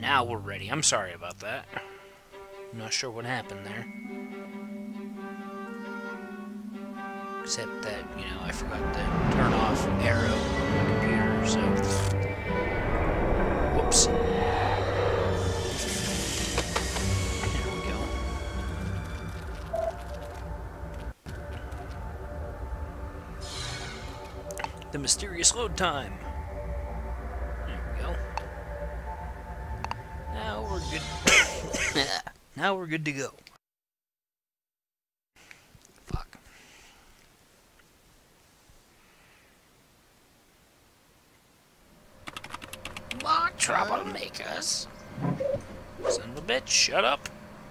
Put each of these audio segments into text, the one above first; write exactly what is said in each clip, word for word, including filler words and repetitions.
now we're ready. I'm sorry about that. I'm not sure what happened there. Except that, you know, I forgot to turn off Arrow on my computer, so... Whoops. There we go. The mysterious load time. There we go. Now we're good. Now we're good to go. Fuck. More troublemakers. Son of a bitch, shut up.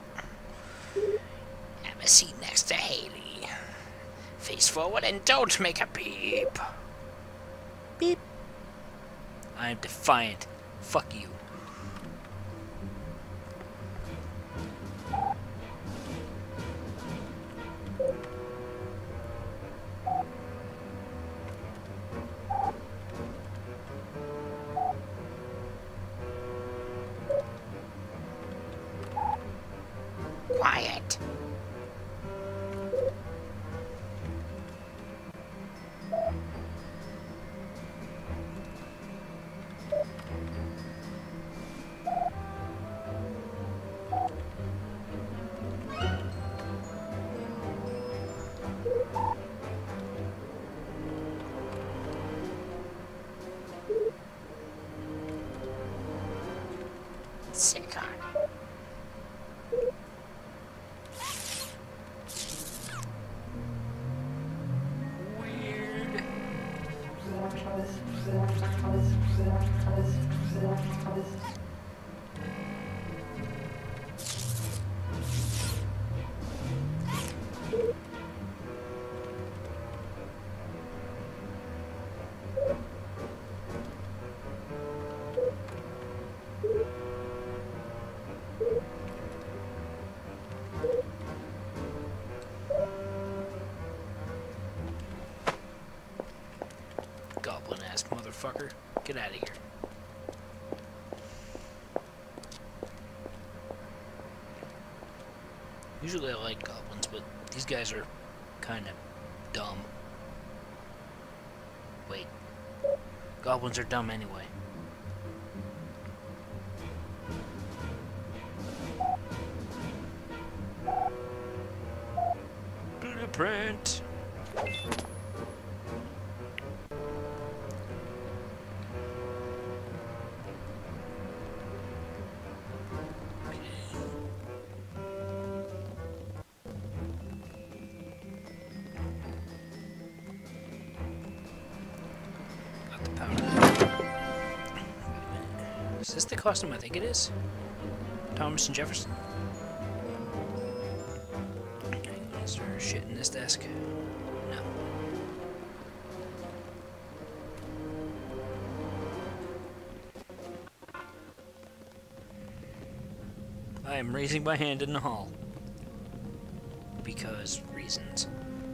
Have a seat next to Haley. Face forward and don't make a beep. Beep. I am defiant. Fuck you. Quiet. Sick on. Goblin-ass motherfucker. Get out of here. Usually I like goblins, but these guys are kind of dumb. Wait. Goblins are dumb anyway. Blueprint! Is this the costume I think it is? Thomas and Jefferson? Is there shit in this desk? No. I am raising my hand in the hall. Because reasons.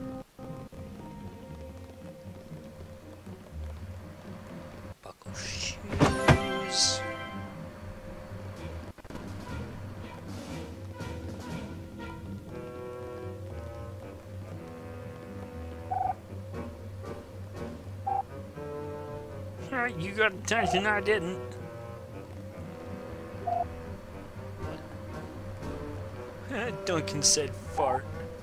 Buckle shoes. You got attention, I didn't. What? Duncan said fart.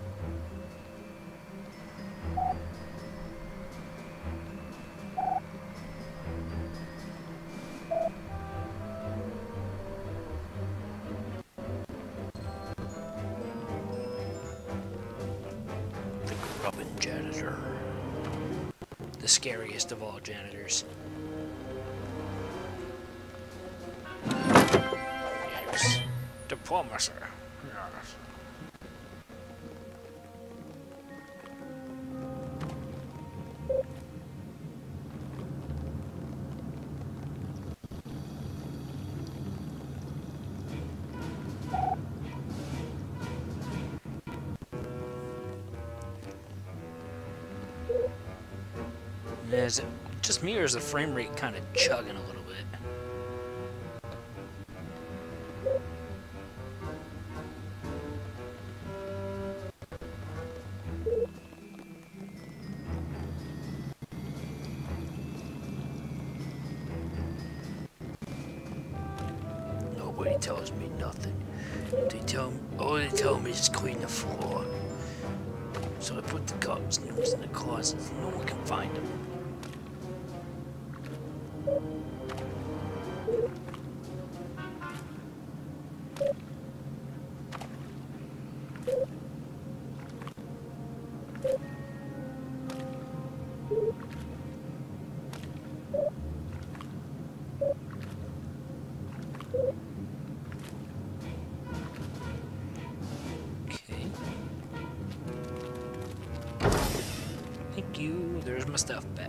The grubbin janitor. The scariest of all janitors. Yes. Diplomacy. Yes. Is it just me, or is the frame rate kind of chugging a little bit? Nobody tells me nothing. They tell me, all they tell me is clean the floor. So I put the cups and notes in the closet so no one can find them. Thank you. There's my stuff back.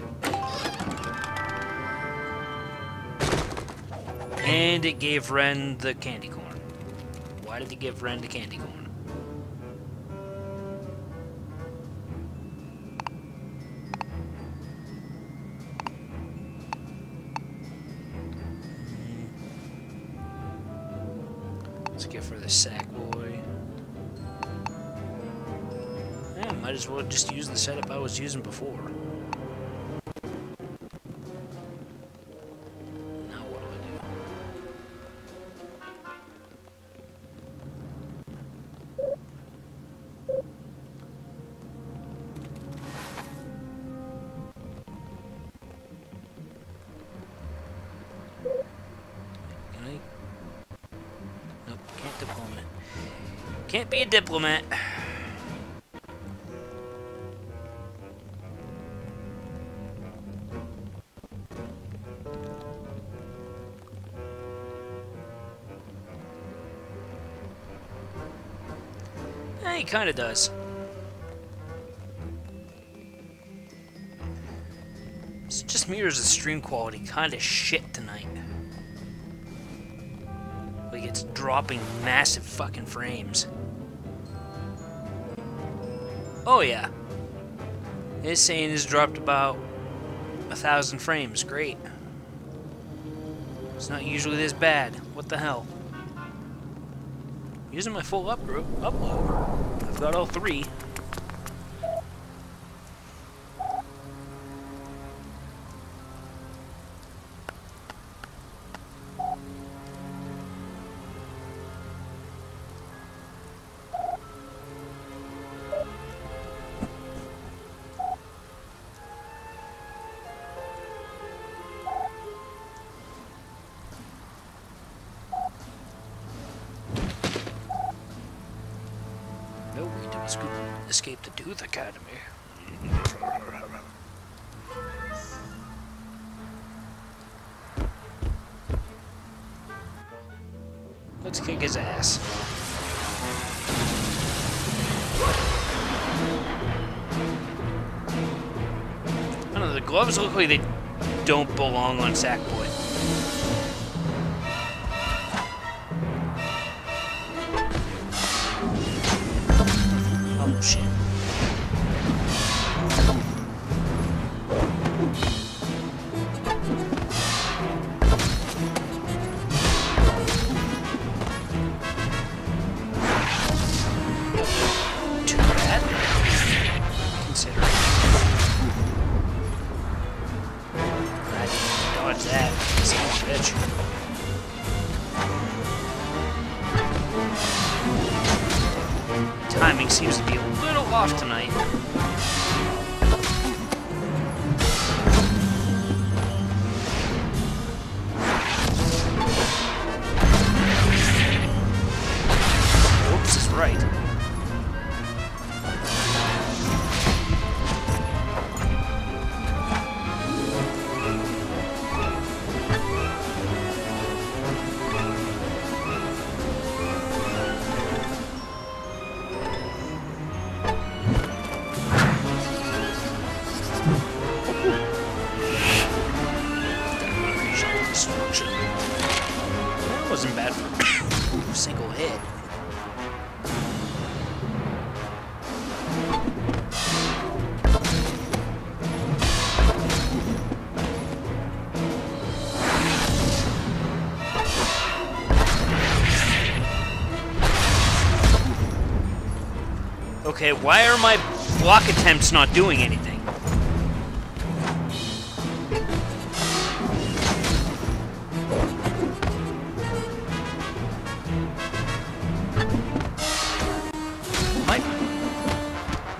And it gave Ren the candy corn. Why did it give Ren the candy corn? Let's get for the sack boy. Yeah, might as well just use the setup I was using before. Now what do I do? Can I? Nope, can't diplomat. Can't be a diplomat. He kinda does. It's just me, or is the stream quality kinda shit tonight? Like it's dropping massive fucking frames. Oh yeah. It's saying it's dropped about a thousand frames. Great. It's not usually this bad. What the hell? Using my full upload. Upload. I've got all three. Escape the Tooth Academy. Let's kick his ass. I don't know, the gloves look like they don't belong on Sackboy. Oh shit. Too bad. Consider it. I didn't dodge that. Son of a bitch. Timing seems to be a little off tonight. Oops is right. That wasn't bad for a single hit. Okay, why are my block attempts not doing anything?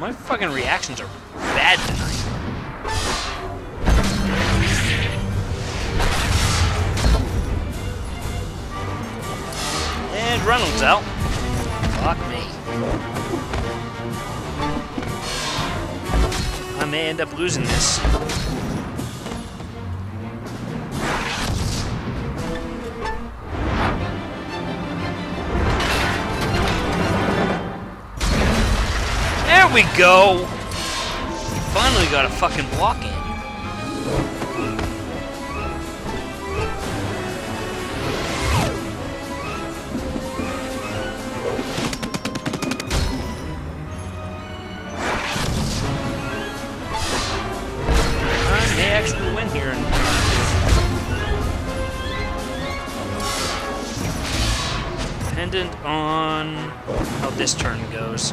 My fucking reactions are bad tonight. And Reynolds out. Fuck me. I may end up losing this. There we go! Finally got a fucking block in. I may actually win here. Dependent on how this turn goes.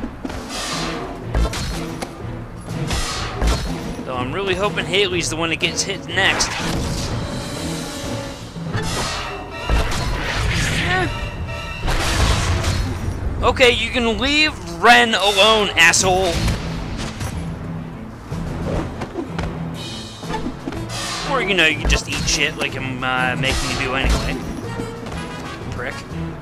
Though I'm really hoping Haley's the one that gets hit next. Eh. Okay, you can leave Ren alone, asshole. Or, you know, you can just eat shit like I'm uh, making you do anyway. Fucking prick.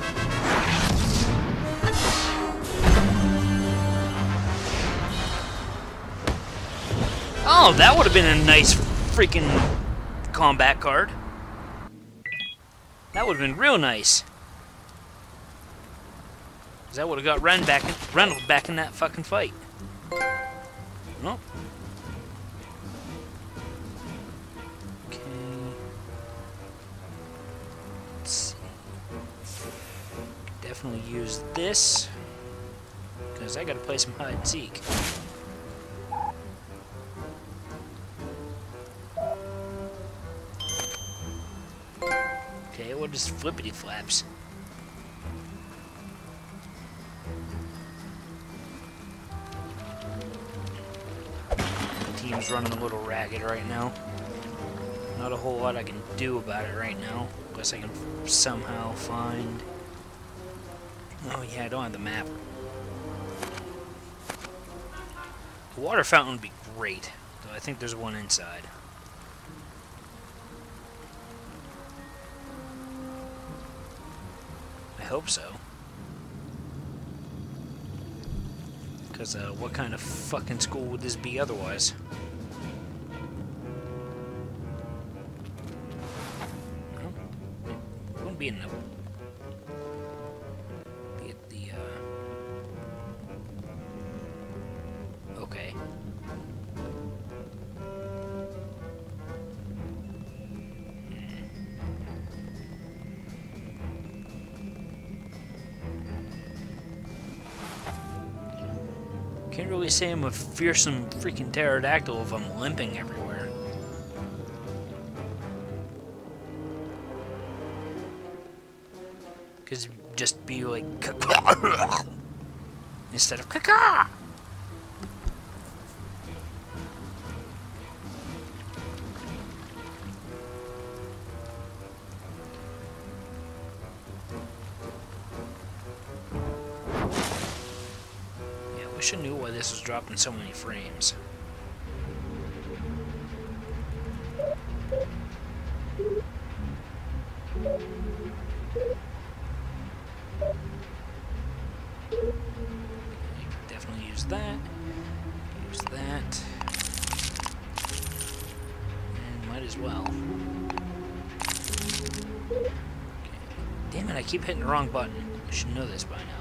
Oh, that would have been a nice freaking combat card. That would have been real nice. Cause that would have got Ren back in, Reynolds back in that fucking fight. Nope. Okay. Let's see. Definitely use this. Because I gotta play some hide and seek. Okay, what is flippity flaps? The team's running a little ragged right now. Not a whole lot I can do about it right now, unless I can somehow find... Oh yeah, I don't have the map. The water fountain would be great, though I think there's one inside. I hope so. Because, uh, what kind of fucking school would this be otherwise? Well, it wouldn't be in the... Be at the, uh... Okay. Can't really say I'm a fearsome freaking pterodactyl if I'm limping everywhere. Because just be like instead of caca. I wish I knew why this was dropping so many frames. Definitely use that. Use that. And might as well. Okay. Damn it, I keep hitting the wrong button. I should know this by now.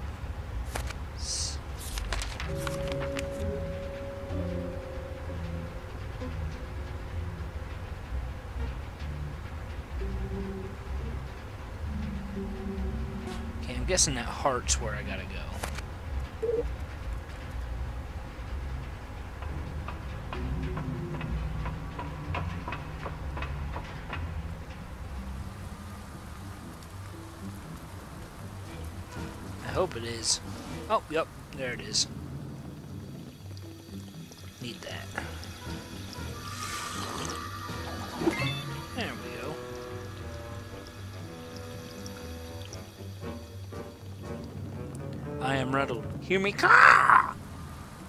Okay, I'm guessing that heart's where I gotta go. I hope it is. Oh, yep, there it is. Need that. There we go. I am rattled. Hear me? Caw!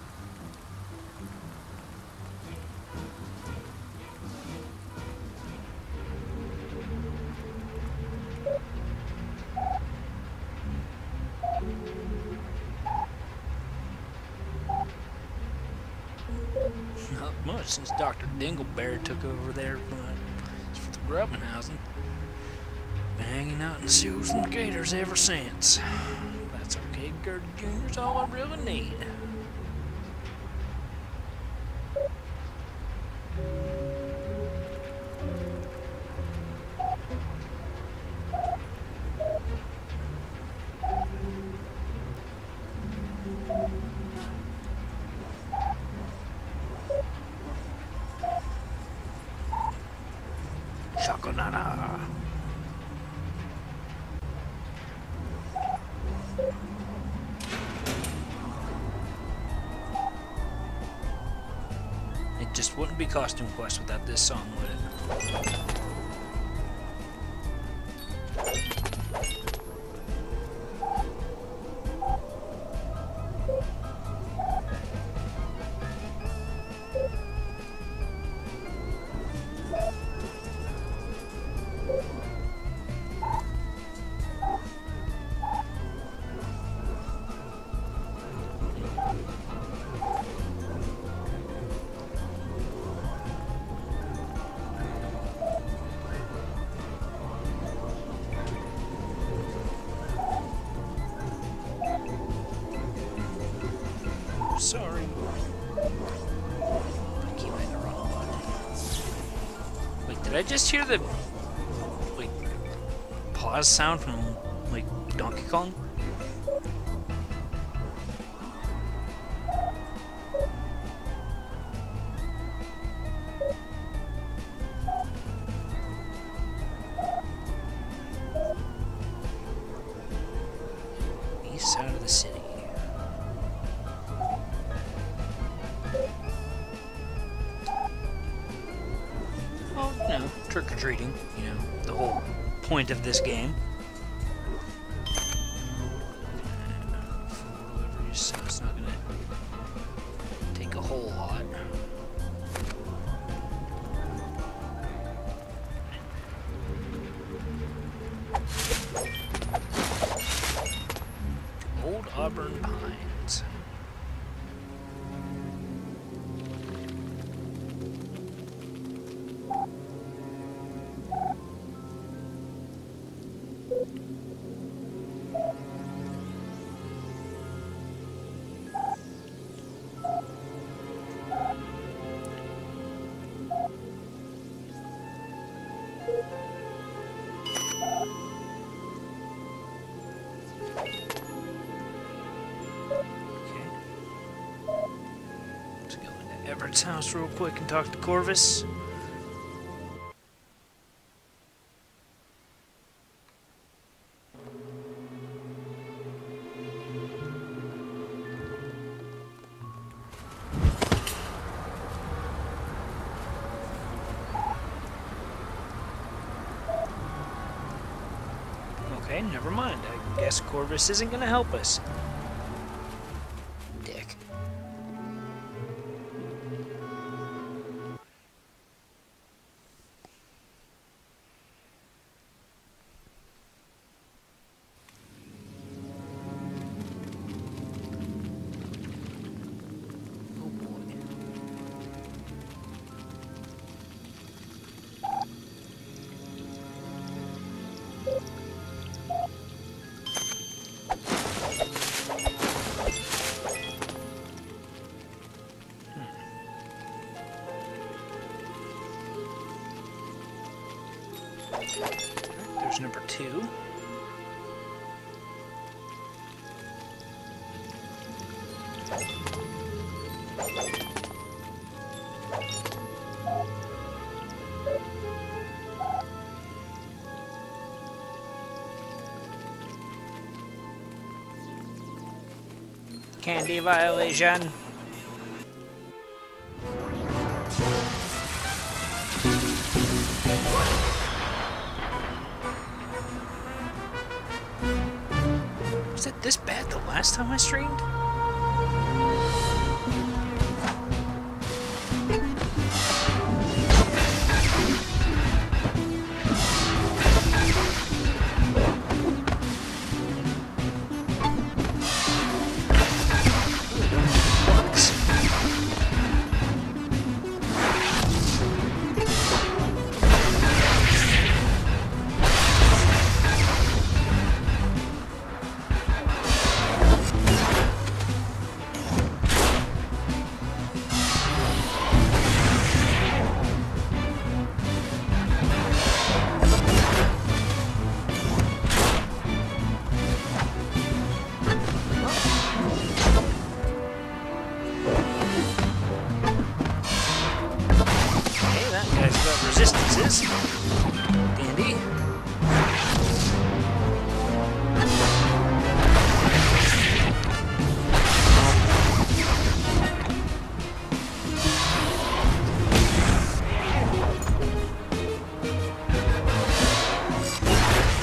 much since Doctor Dingleberry took over there for the grubbing housing. Been hanging out in the seals and the gators ever since. That's okay, Gertie Junior's all I really need. Shakonana. It just wouldn't be Costume Quest without this song, would it? Sorry. I keep hitting the wrong button. Wait, did I just hear the like pause sound from like Donkey Kong? East side of the city. You know, trick-or-treating, you know, the whole point of this game. Four deliveries, so it's not gonna take a whole lot. Old Auburn Pines. Everett's house real quick and talk to Corvus. Okay, never mind. I guess Corvus isn't gonna help us. Dick. There's number two. Candy violation. Was it this bad the last time I streamed?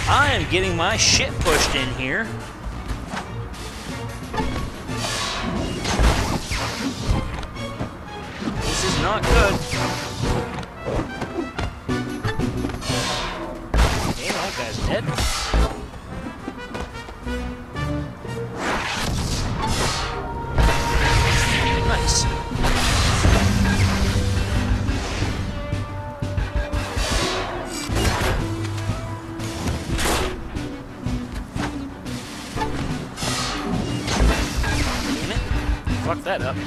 I am getting my shit pushed in here. This is not good. Okay, that guy's dead. Nice. Damn it. Fuck that up.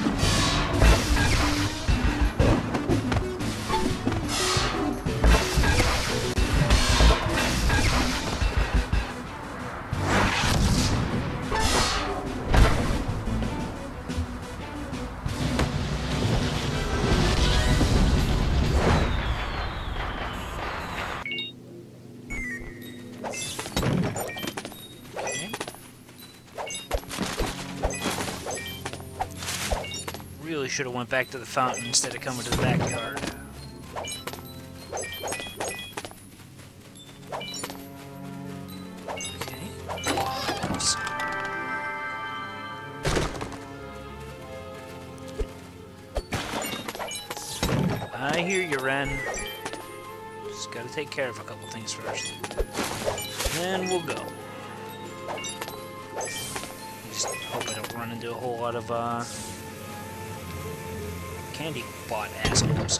Really should have went back to the fountain instead of coming to the backyard. Okay. Oops. I hear you, Ren. Just gotta take care of a couple things first. Then we'll go. Just hope I don't run into a whole lot of, uh... candy bot assholes.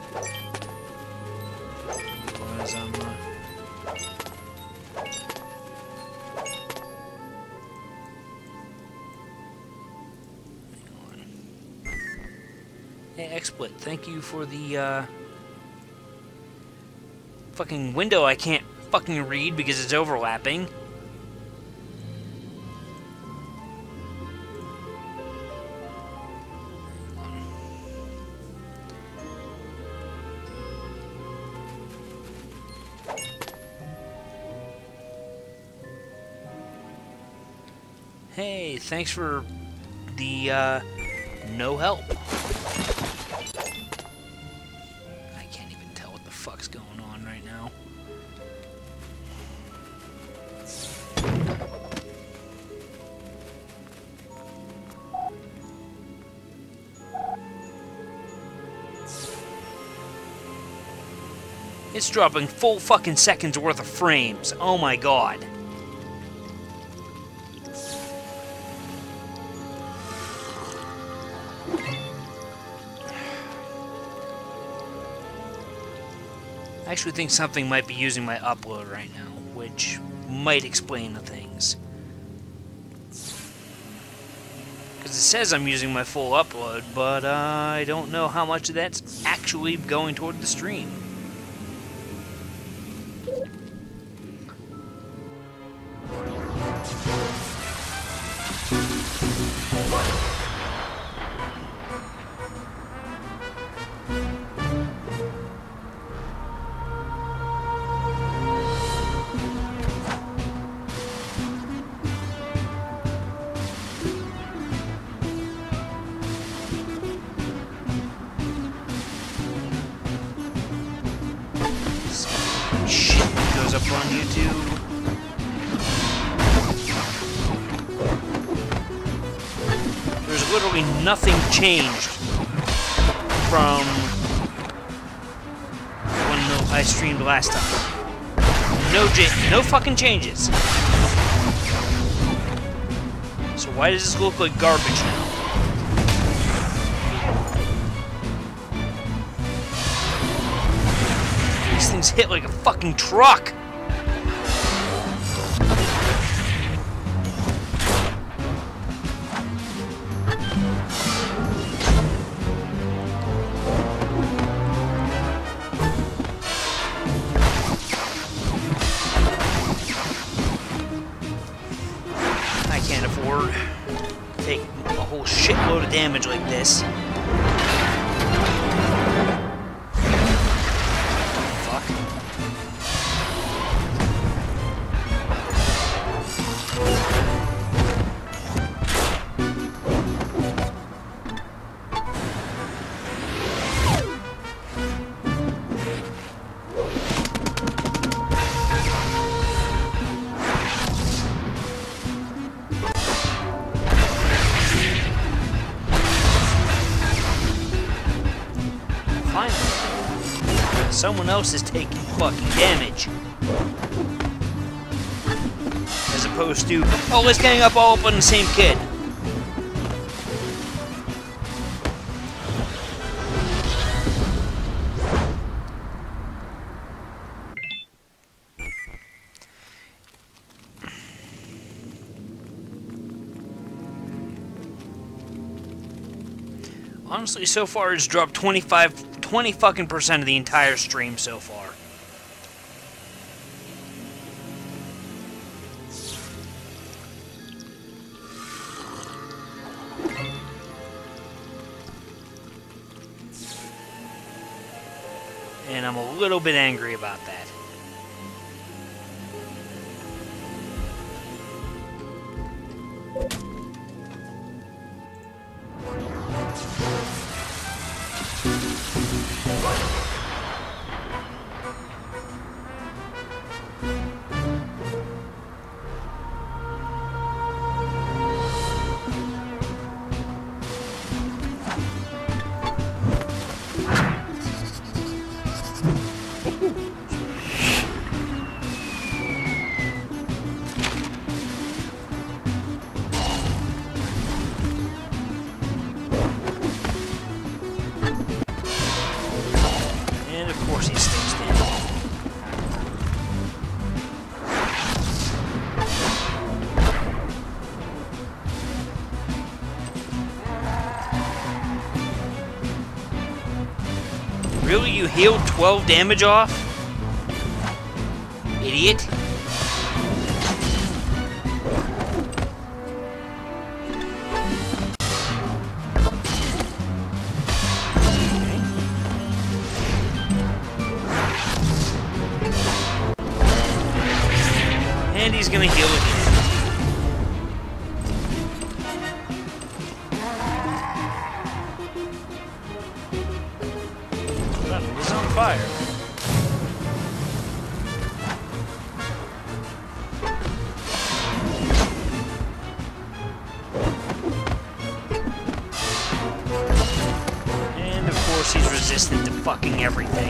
Otherwise, I'm, uh... hang on. Hey, Xsplit, thank you for the, uh... fucking window I can't fucking read because it's overlapping. Hey, thanks for the, uh, no help. I can't even tell what the fuck's going on right now. It's dropping full fucking seconds worth of frames. Oh my god. I actually think something might be using my upload right now, which might explain the things. Because it says I'm using my full upload, but uh, I don't know how much of that's actually going toward the stream. Up on YouTube. There's literally nothing changed from when I streamed last time. No, no fucking changes. So why does this look like garbage now? These things hit like a fucking truck. Take a whole shitload of damage like this. Fuck. someone else is taking fucking damage. As opposed to, oh, let's gang up all up on the same kid. Honestly, so far it's dropped twenty-five, twenty fucking percent of the entire stream so far. And I'm a little bit angry about that. Really? You healed twelve damage off? Idiot. Okay. And he's gonna heal again. Fire. And of course he's resistant to fucking everything.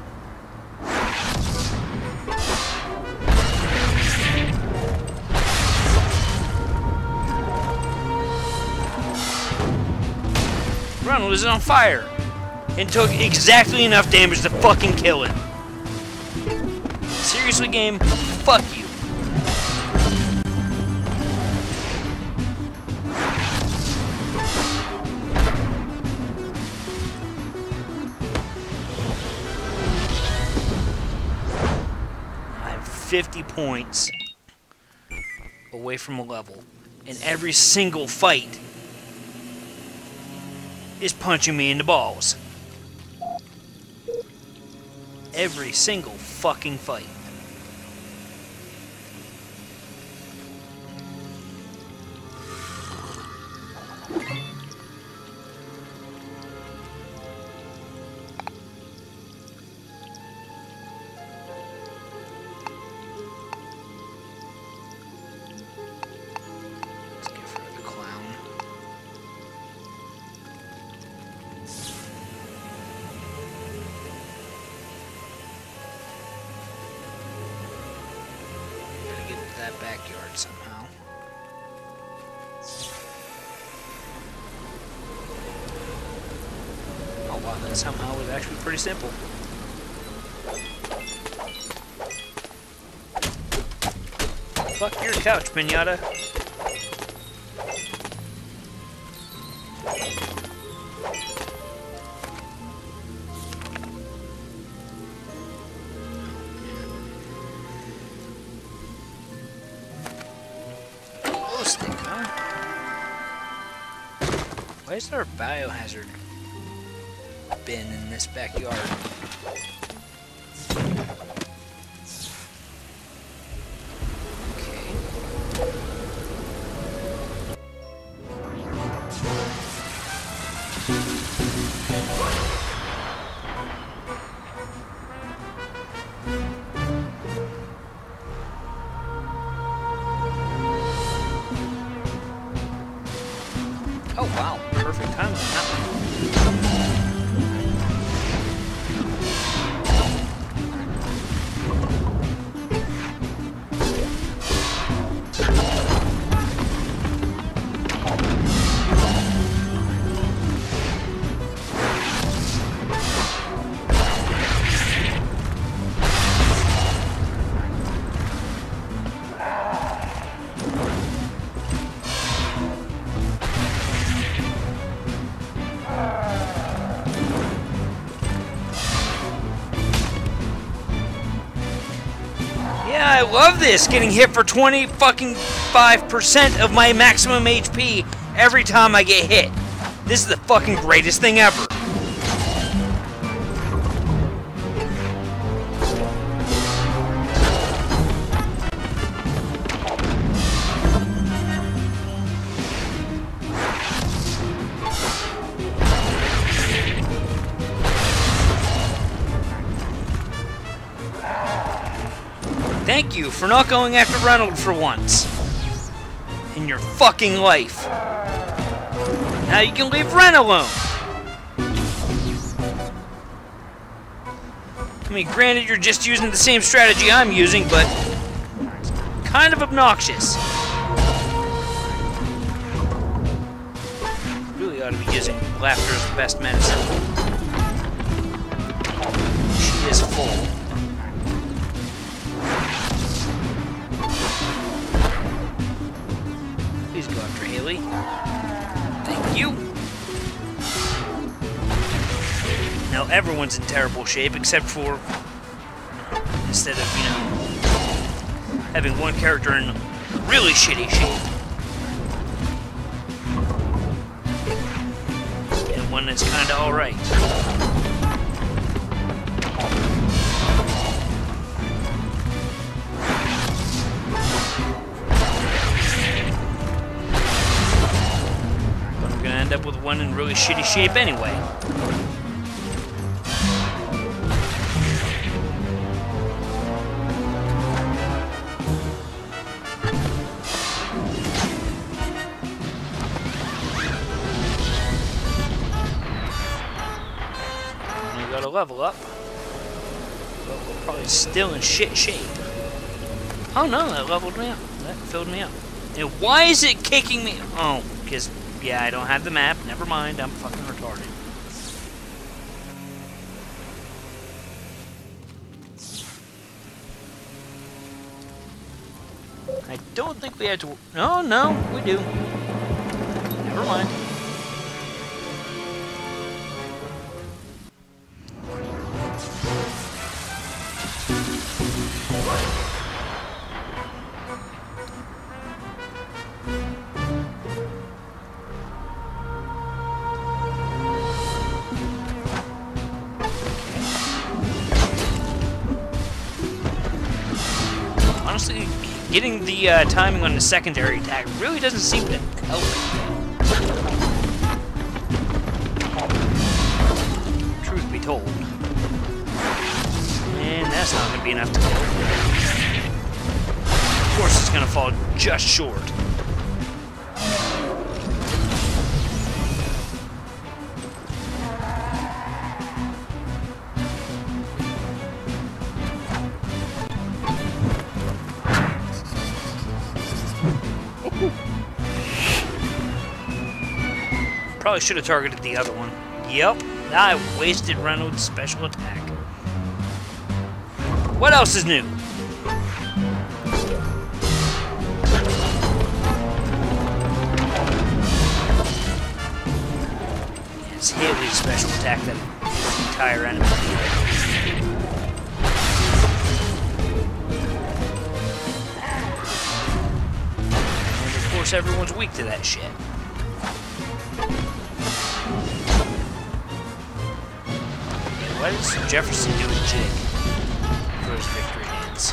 Ronald is on fire! And took exactly enough damage to fucking kill him. Seriously, game? Fuck you. I'm fifty points away from a level, and every single fight is punching me in the balls. Every single fucking fight. Let's give her the clown. That backyard somehow. Oh wow, that somehow was actually pretty simple. Fuck your couch, Pinata. Why is there a biohazard bin in this backyard? Okay. Oh wow, perfect time on that one. love this, getting hit for twenty fucking five percent of my maximum H P every time I get hit. This is the fucking greatest thing ever. Thank you for not going after Reynolds for once in your fucking life. Now you can leave Ren alone. I mean, granted, you're just using the same strategy I'm using, but kind of obnoxious. Really ought to be using laughter as the best medicine. She is full. Please go after Haley. Thank you. Now everyone's in terrible shape except for, instead of, you know, having one character in really shitty shape and one that's kinda alright. End up with one in really shitty shape anyway. We gotta level up, but we're probably still in shit shape. Oh no, that leveled me up. That filled me up. And why is it kicking me? Oh, because yeah, I don't have the map. Never mind, I'm fucking retarded. I don't think we had to... No, no, we do. Never mind. Honestly, getting the uh, timing on the secondary attack really doesn't seem to help. Truth be told. And that's not going to be enough to kill. Of course it's going to fall just short. Probably should have targeted the other one. Yep, I wasted Reynolds' special attack. What else is new? It's Haley's special attack that hits the entire enemy field. And of course everyone's weak to that shit. Why does Jefferson do a jig for his victory dance?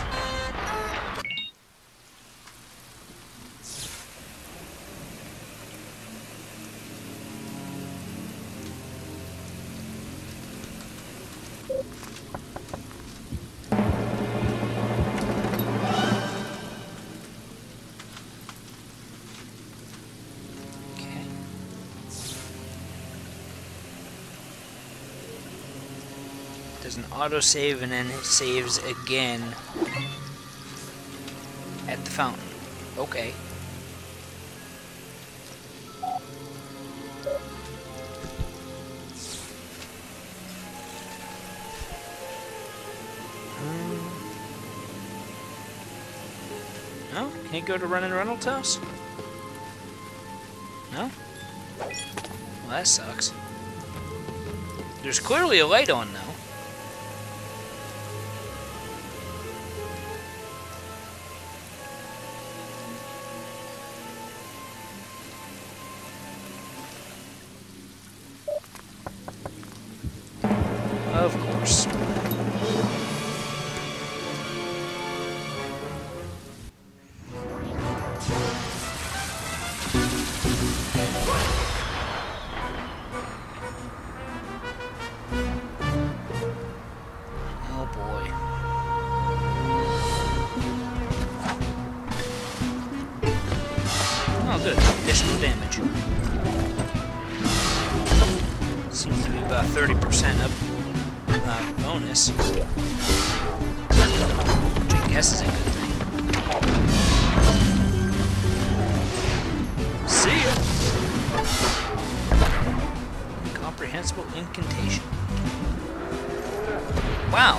Does an autosave and then it saves again at the fountain. Okay. Um, no? Can't go to Run and Reynolds' house? No? Well, that sucks. There's clearly a light on, though. worse. Oh boy. Oh good, additional damage. Seems to be about thirty percent up uh, bonus. Which I guess is a good thing. See ya! Incomprehensible incantation. Wow.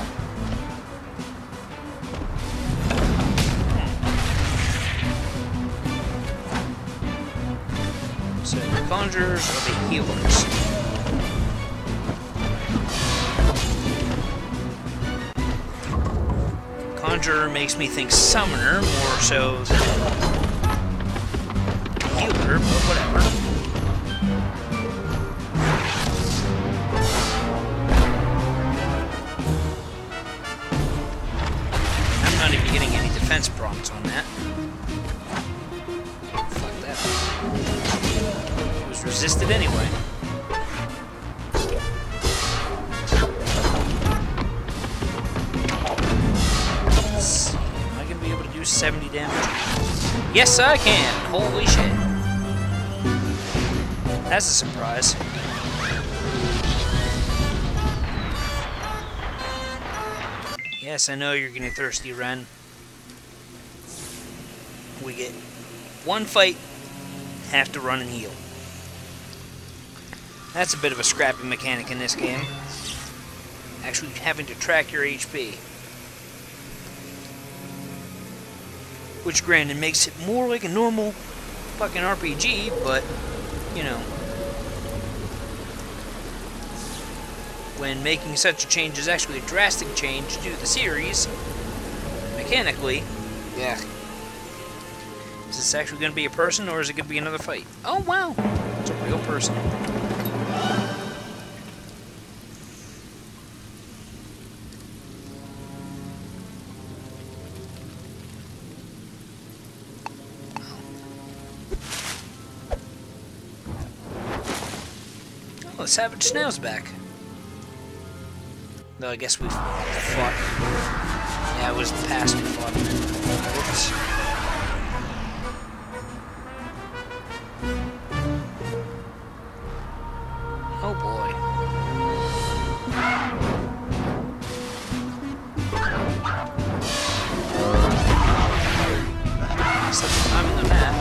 So the conjurers are the healers. Conjurer makes me think summoner more so than healer, but whatever. I'm not even getting any defense prompts on that. Fuck that. It was resisted anyway. seventy damage. Yes, I can! Holy shit. That's a surprise. Yes, I know you're getting thirsty, Ren. We get one fight, have to run and heal. That's a bit of a scrappy mechanic in this game. Actually having to track your H P. Which, granted, makes it more like a normal fucking R P G, but, you know, when making such a change is actually a drastic change to the series, mechanically, yeah. Is this actually going to be a person, or is it going to be another fight? Oh, wow! It's a real person. Oh, Savage Snail's back. Though I guess we fought. Yeah, it was past we fought him. Whoops. Oh boy. Such a time in the map.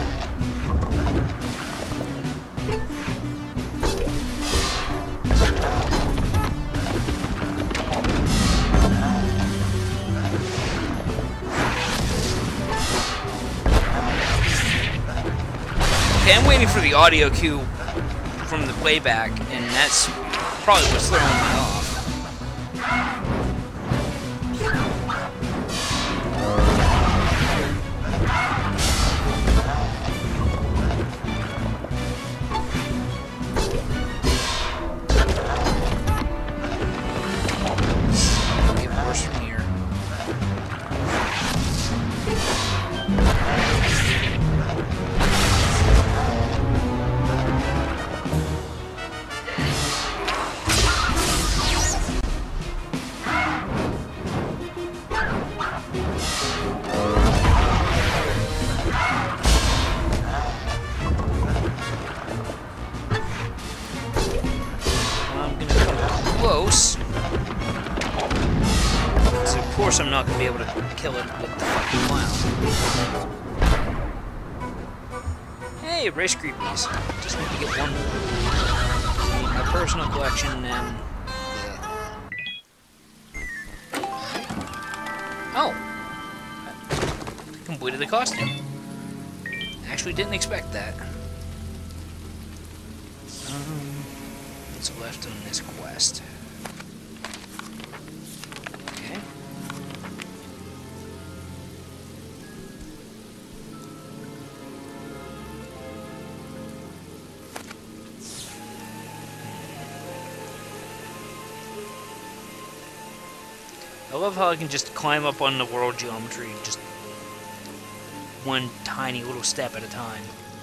Okay, I'm waiting for the audio cue from the playback, and that's probably what's throwing me off. Get worse from here. Close. So of course I'm not going to be able to kill it with the fucking clown. Hey, race creepies. Just need to get one more. My personal collection and... Yeah. Oh! I completed the costume. Actually didn't expect that. Um, what's left on this quest? Okay. love how I can just climb up on the world geometry, just one tiny little step at a time.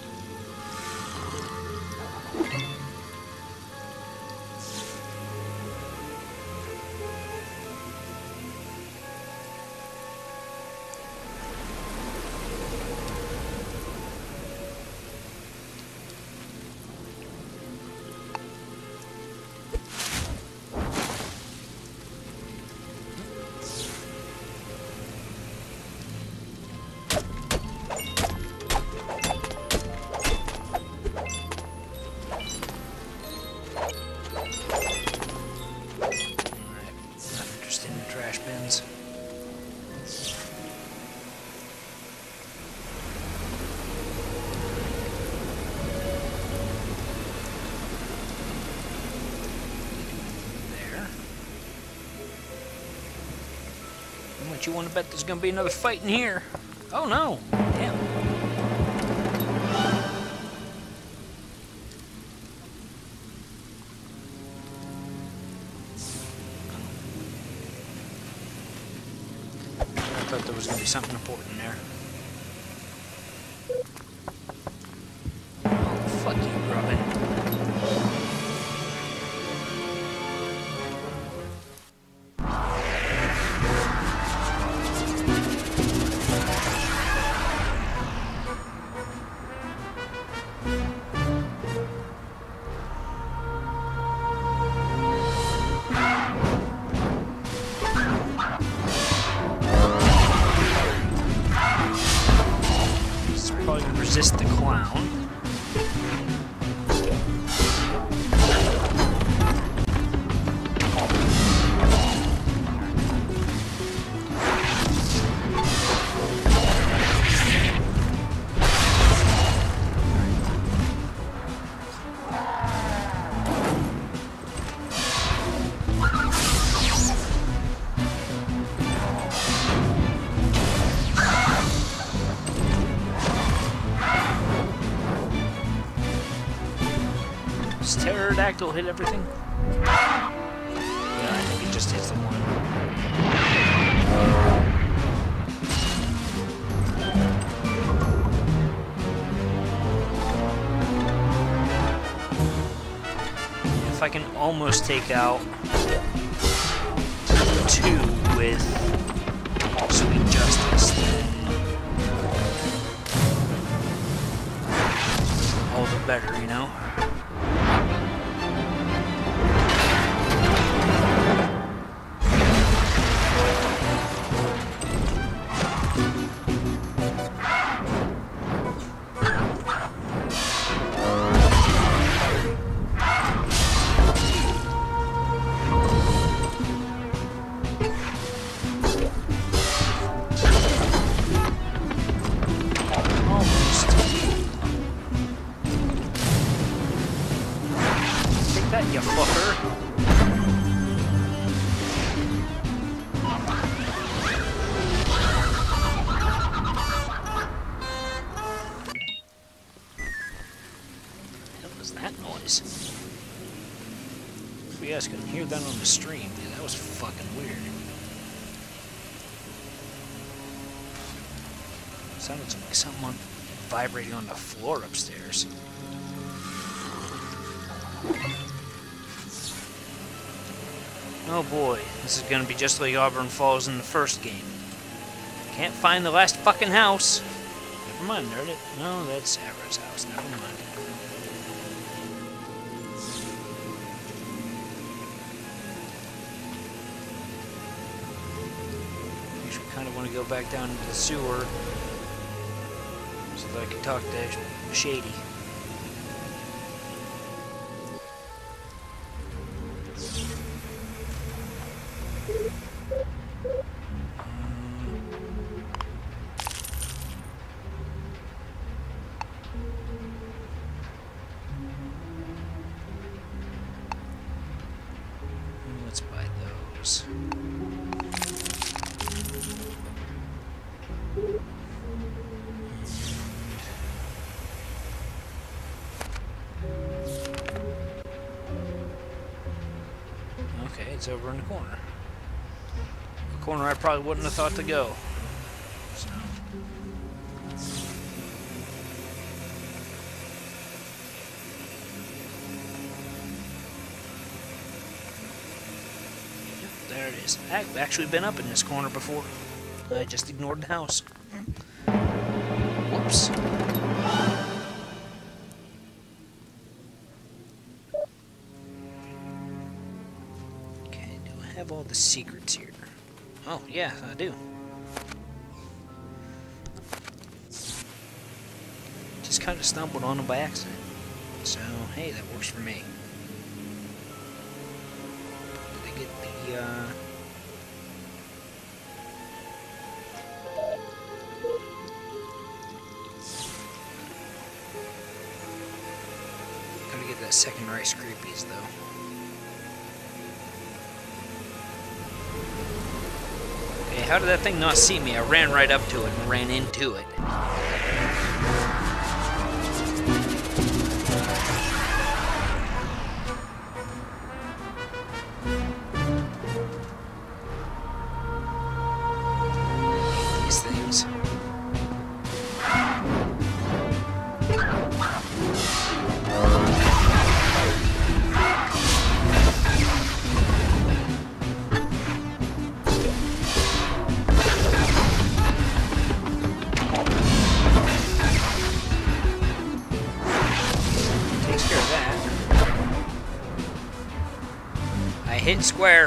You want to bet there's going to be another fight in here? Oh no! Damn. I thought there was going to be something important there. Oh, fuck you, Robin. Resist the clown. Does pterodactyl hit everything? Yeah, I think it just hits the one. If I can almost take out two with Sweet Justice, then all the better, you know? You fucker. What was that noise? If you guys couldn't hear that on the stream, dude, that was fucking weird. Sounded like something vibrating on the floor upstairs. Oh boy, this is gonna be just like Auburn Falls in the first game. Can't find the last fucking house. Never mind, nerd it. No, that's Sarah's house. Never mind. I kind of want to go back down into the sewer so that I can talk to Shady. Let's buy those. Okay, it's over in the corner. corner I probably wouldn't have thought to go. So. Yep, there it is. I've actually been up in this corner before. I just ignored the house. Whoops. Okay, do I have all the secrets here? Oh, yeah, I do. Just kind of stumbled on them by accident. So, hey, that works for me. Did I get the, uh... gotta get that second Rice Krispies, though. Okay, how did that thing not see me? I ran right up to it and ran into it. These things. Hit square.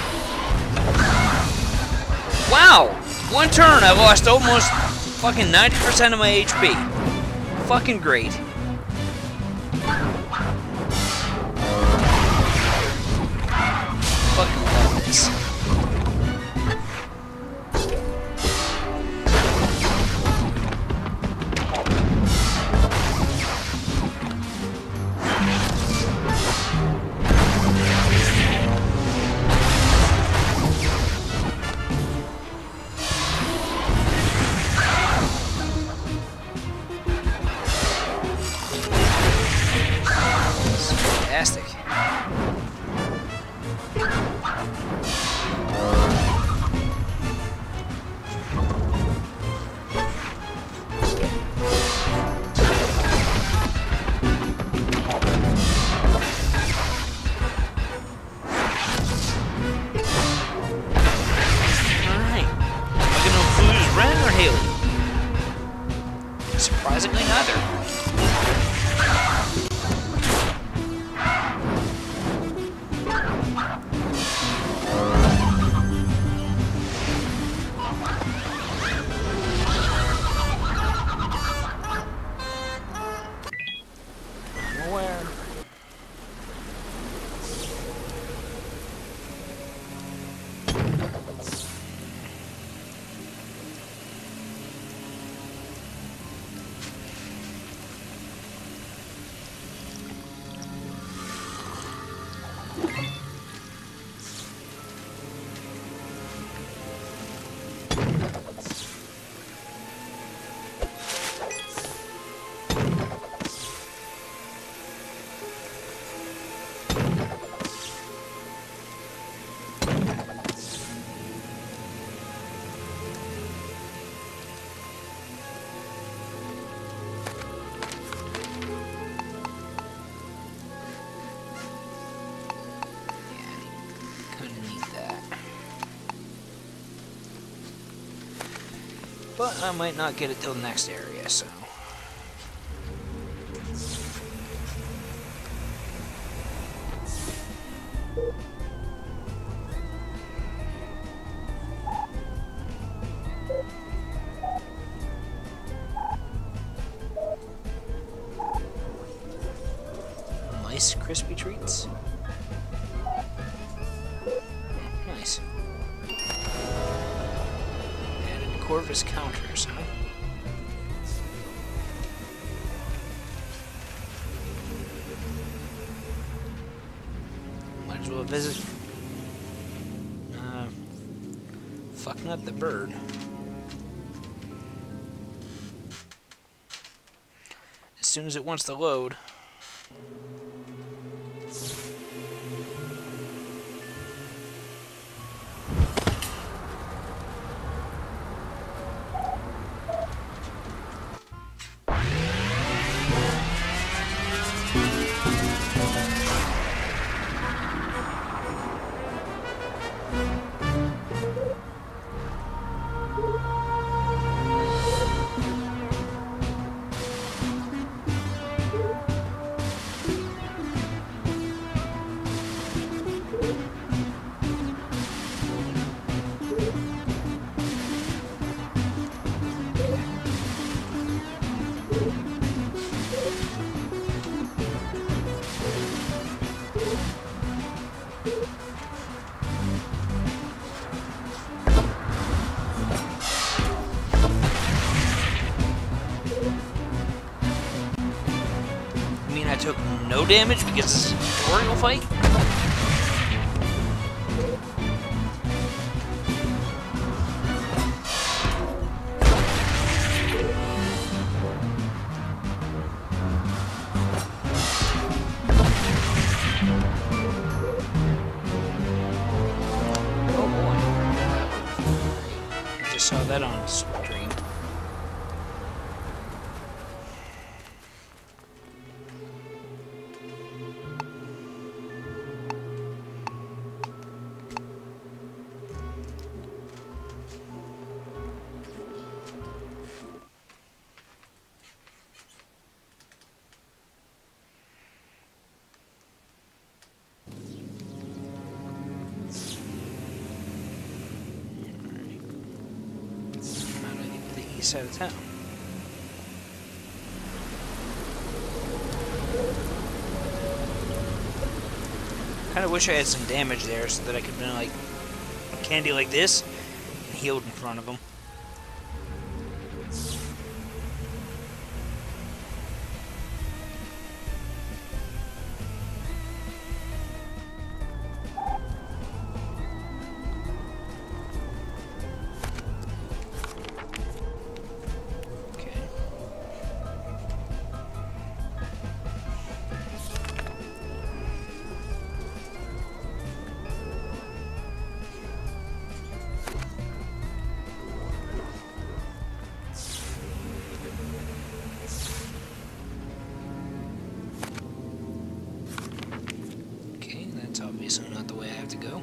Wow! One turn, I lost almost fucking ninety percent of my H P. Fucking great. Fucking love this. Fantastic. Alright. Am I gonna lose Ren or Haley? Surprisingly, neither. But I might not get it till the next area, so... Nice crispy treats. Nice. Corvus counters, huh? Might as well visit. Uh, fucking up the bird. As soon as it wants to load. took no damage because this is a tutorial fight? Saw that on stream. Side of town. Kind of wish I had some damage there so that I could have been like candy like this and healed in front of him. Obviously not the way I have to go.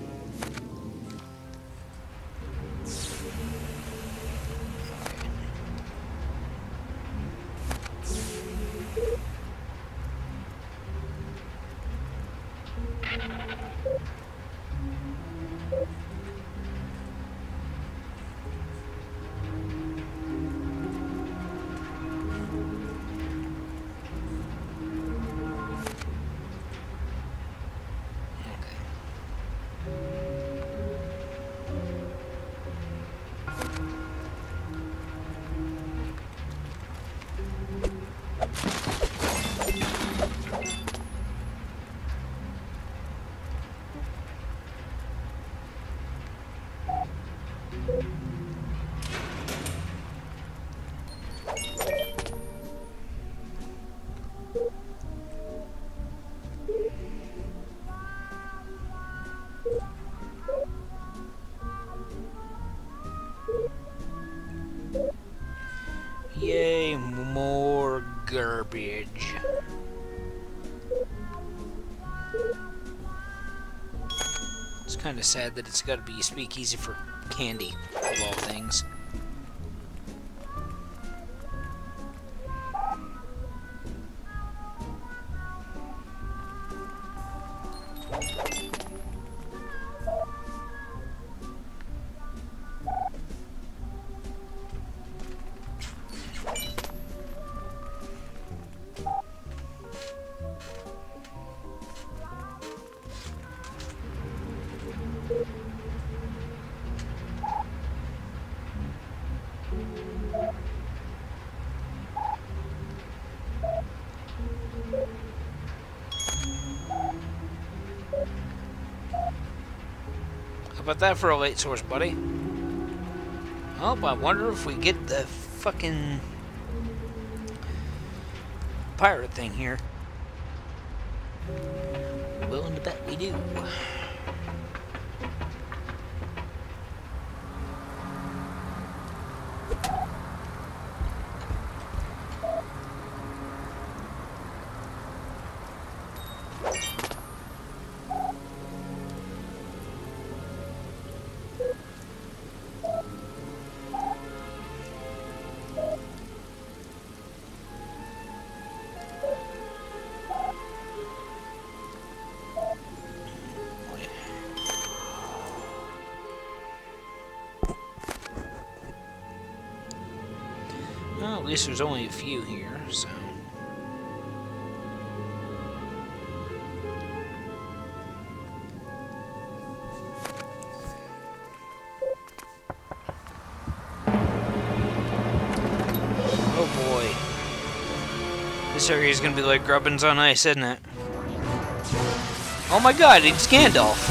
Yay, more garbage. It's kind of sad that it's got to be a speakeasy for candy, of all things. How about that for a light source, buddy? Oh, I wonder if we get the fucking pirate thing here. Willing to bet we do. Well, at least there's only a few here, so... Oh boy. This area is gonna be like Grubbins on ice, isn't it? Oh my god, it's Gandalf!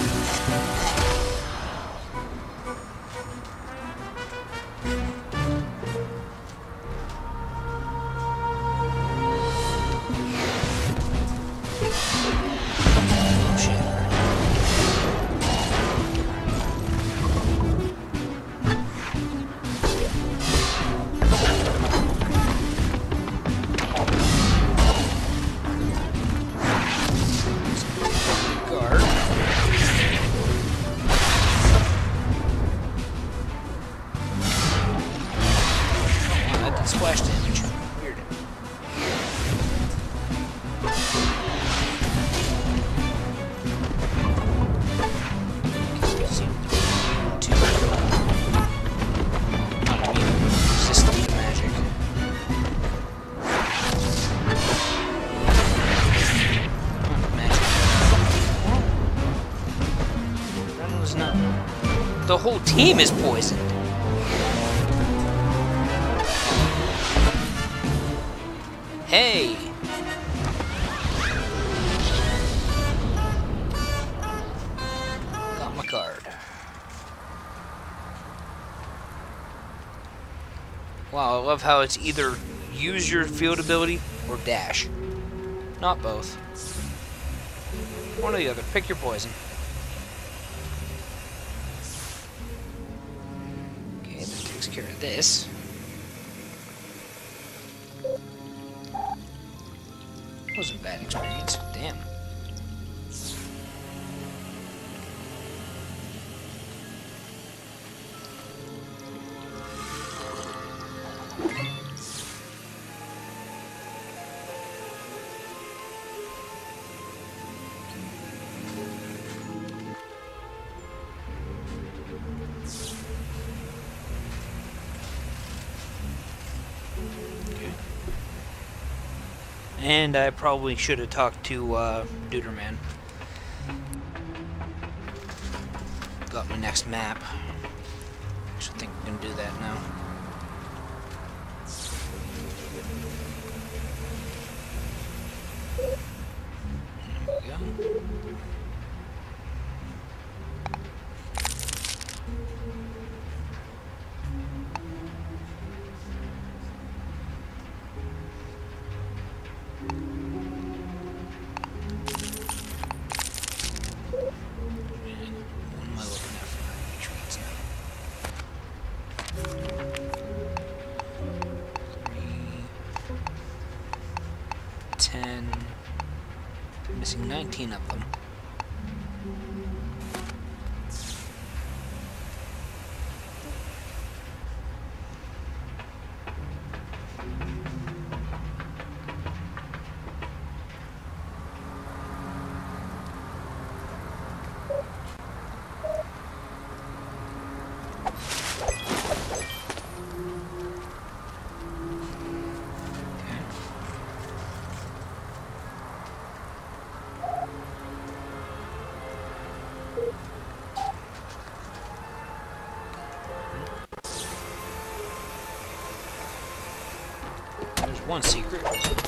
Splash damage. Weird. Seem to not immune, resistant to magic. Not magic. That was not. The whole team is poisoned. Hey! Got my card. Wow, I love how it's either use your field ability or dash. Not both. One or the other. Pick your poison. Okay, that takes care of this. Wasn't a bad experience. Damn. And I probably should have talked to uh, Duderman. Got my next map. Actually, I think I'm gonna do that now. There we go. ten, missing nineteen of them. One secret.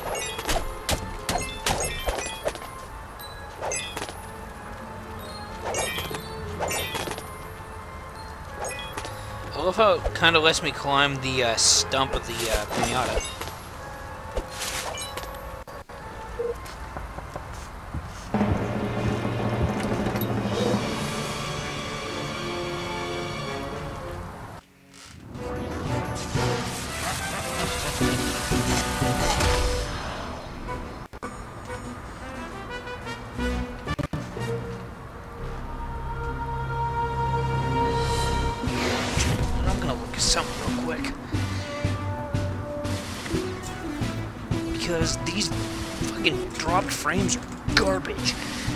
I love how it kind of lets me climb the uh, stump of the uh, pinata. Something real quick, because these fucking dropped frames are garbage.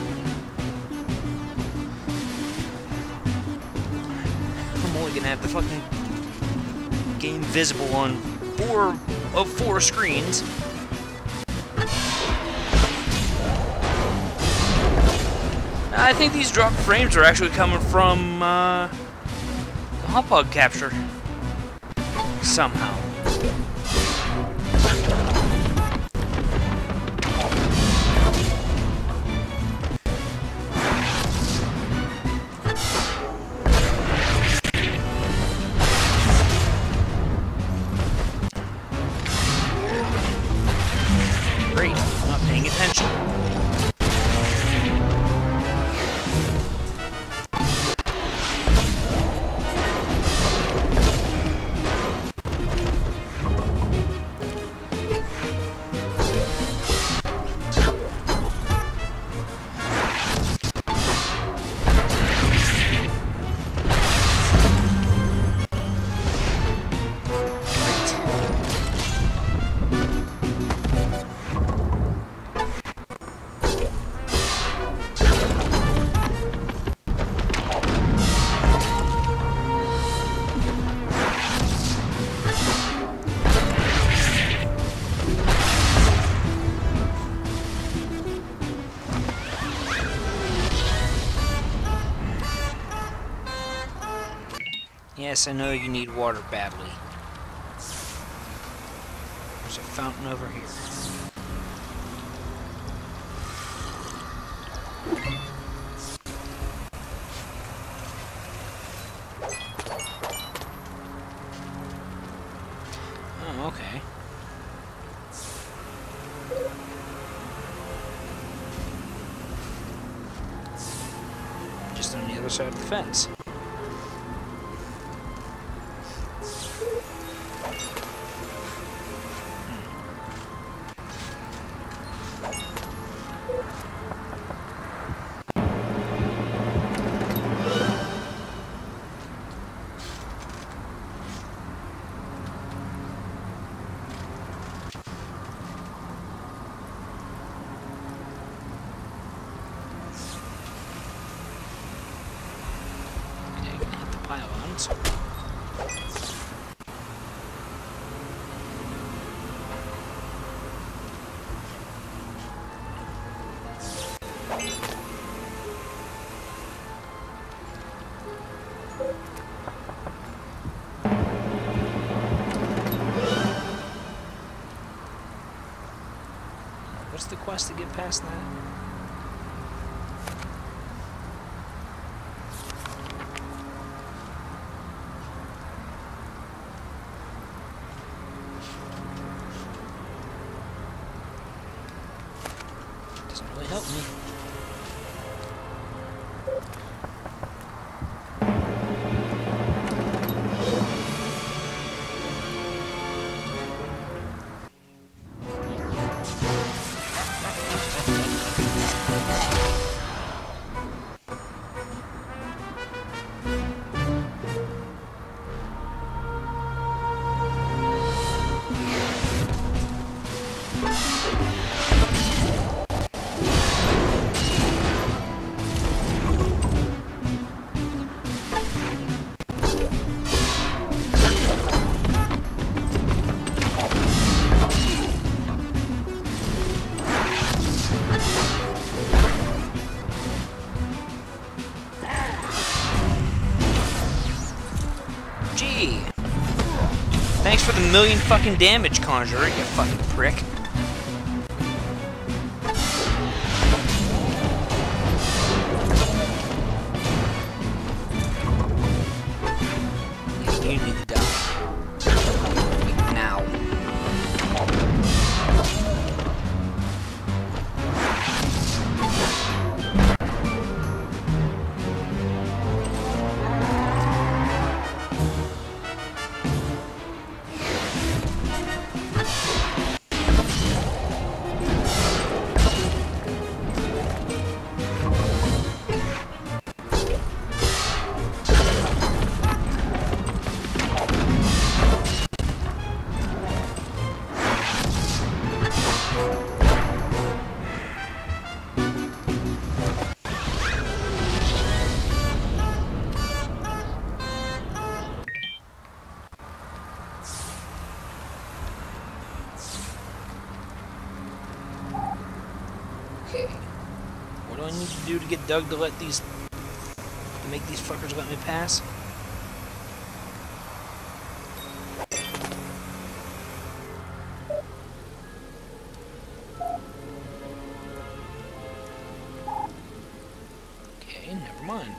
I'm only gonna have the fucking game visible on four of four screens. I think these dropped frames are actually coming from uh, the hot pod capture. Somehow. Great, I'm not paying attention. Yes, I know you need water badly. There's a fountain over here. Oh, okay. Just on the other side of the fence. Pylons. What's the quest to get past that? Doesn't really help me. Thanks for the million fucking damage, Conjurer, you fucking prick. You need to die. Like, now. Okay. What do I need to do to get Doug to let these... to make these fuckers let me pass? Okay, never mind.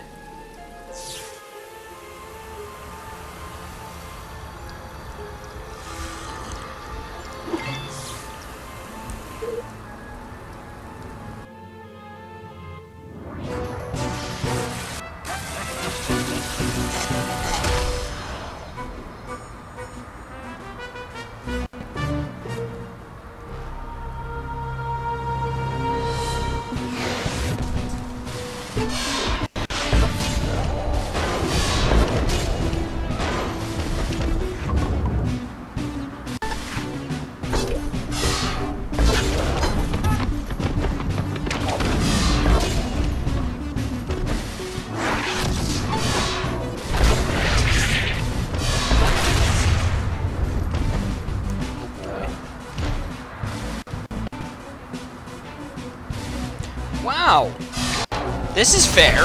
Wow! This is fair.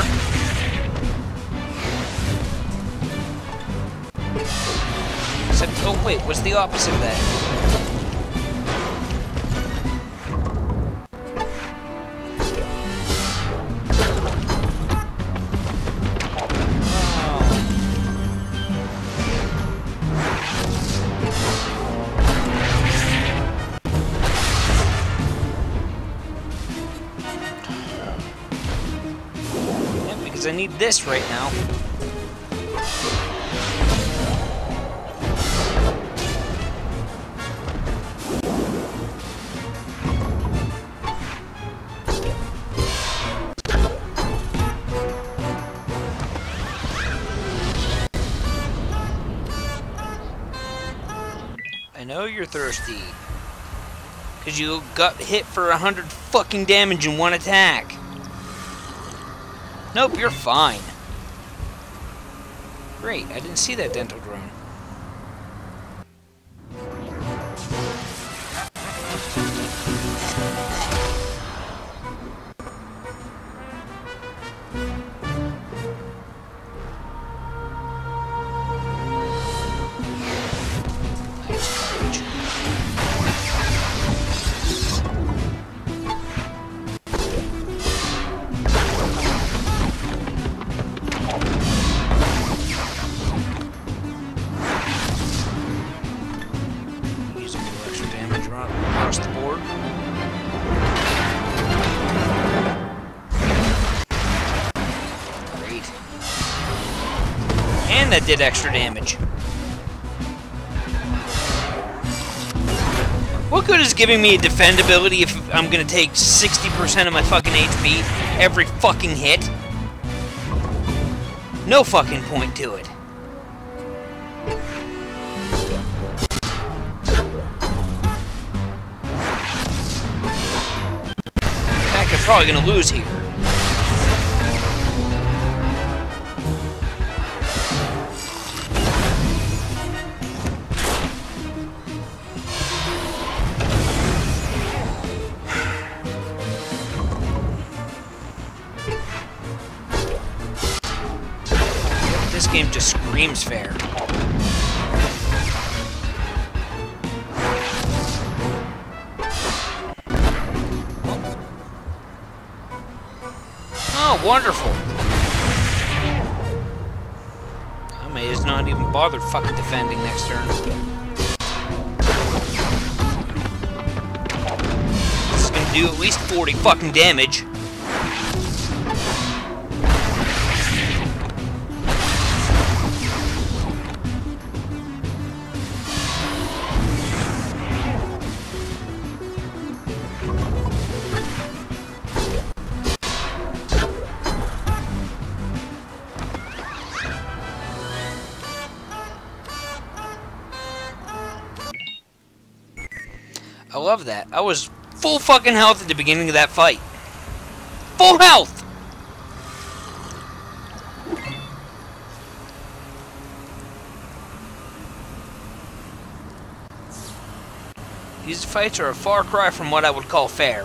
Except, oh wait, what's the opposite of that? I need this right now. I know you're thirsty. Cause you got hit for a hundred fucking damage in one attack. Nope, you're fine. Great, I didn't see that dental drone. That did extra damage. What good is giving me a defend ability if I'm gonna take sixty percent of my fucking H P every fucking hit? No fucking point to it. In fact, I'm probably gonna lose here. This game just screams fair. Oh, wonderful. I may just not even bother fucking defending next turn. This is gonna do at least forty fucking damage. I love that. I was full fucking health at the beginning of that fight. Full health! These fights are a far cry from what I would call fair.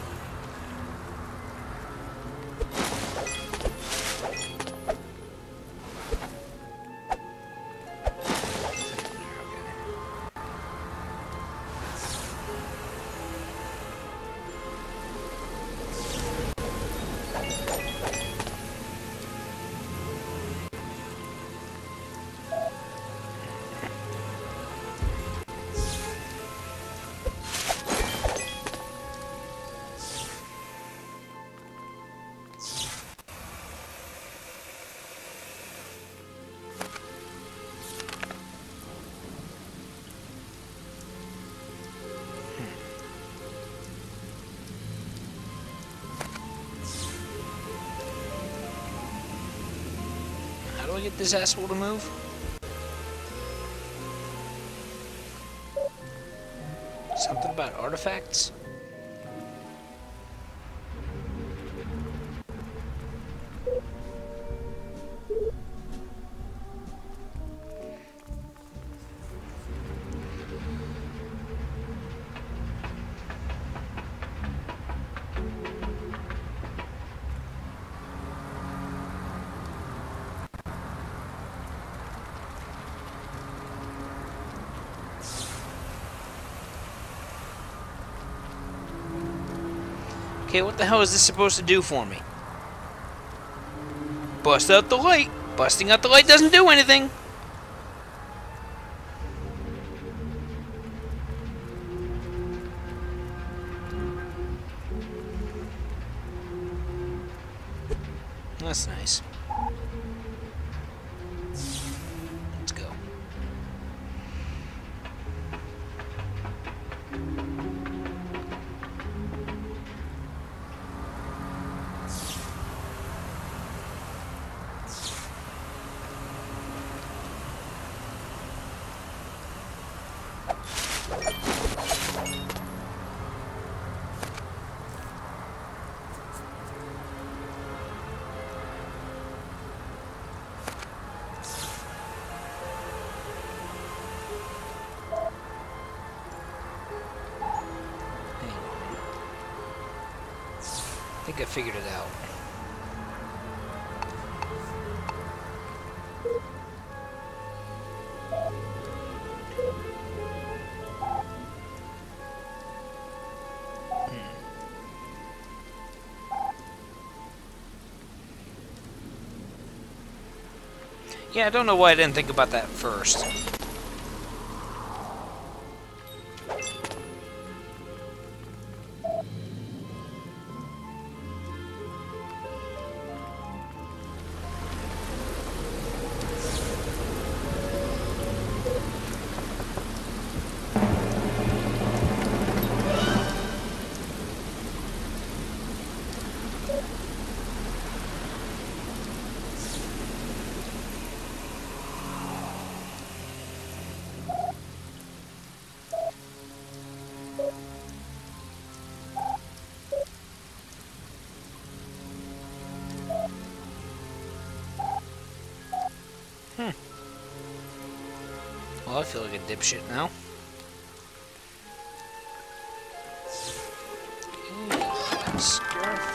How do I get this asshole to move? Something about artifacts? Okay, what the hell is this supposed to do for me? Bust out the light. Busting out the light doesn't do anything. That's nice. Let's go. I think I figured it out. Hmm. Yeah, I don't know why I didn't think about that first. Hmm. Well, I feel like a dipshit now. Okay, stuff.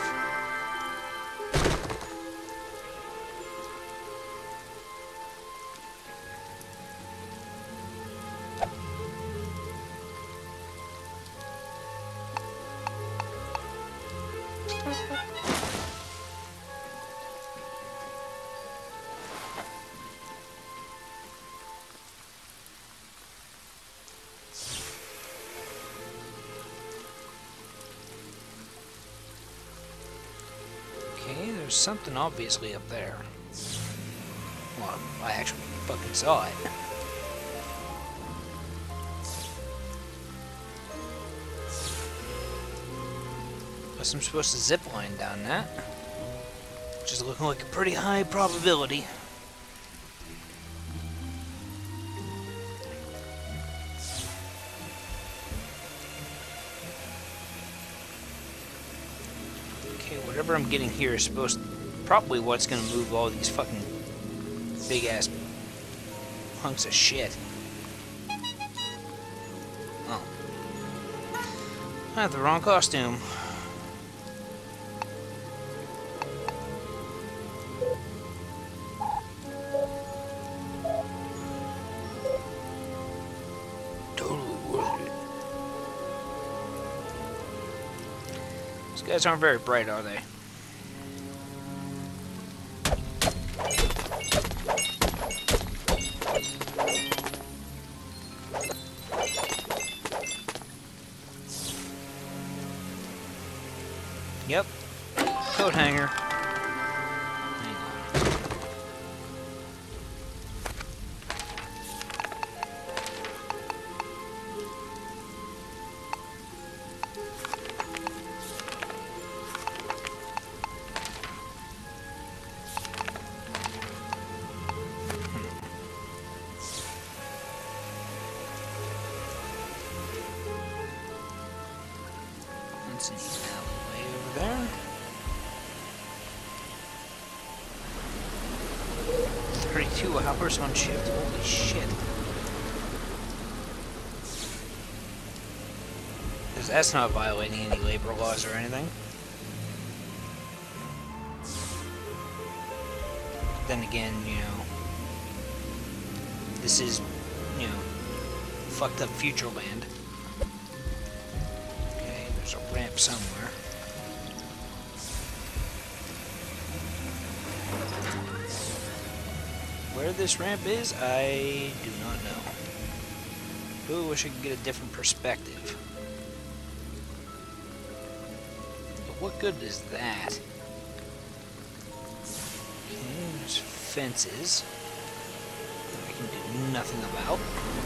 There's something obviously up there. Well, I actually fucking saw it. Guess I'm supposed to zip line down that. Which is looking like a pretty high probability. Whatever I'm getting here is supposed to, probably what's gonna move all these fucking big ass hunks of shit. Oh. I have the wrong costume. Totally worth it. These guys aren't very bright, are they? Yep. Coat hanger. Hang on. That's an alleyway over there. thirty-two hours on shift, holy shit. Because that's not violating any labor laws or anything. Then again, you know, this is, you know, fucked up future land. Okay, there's a ramp somewhere. where this ramp is, I do not know. Really wish I could get a different perspective. But what good is that? Okay, there's fences that I can do nothing about.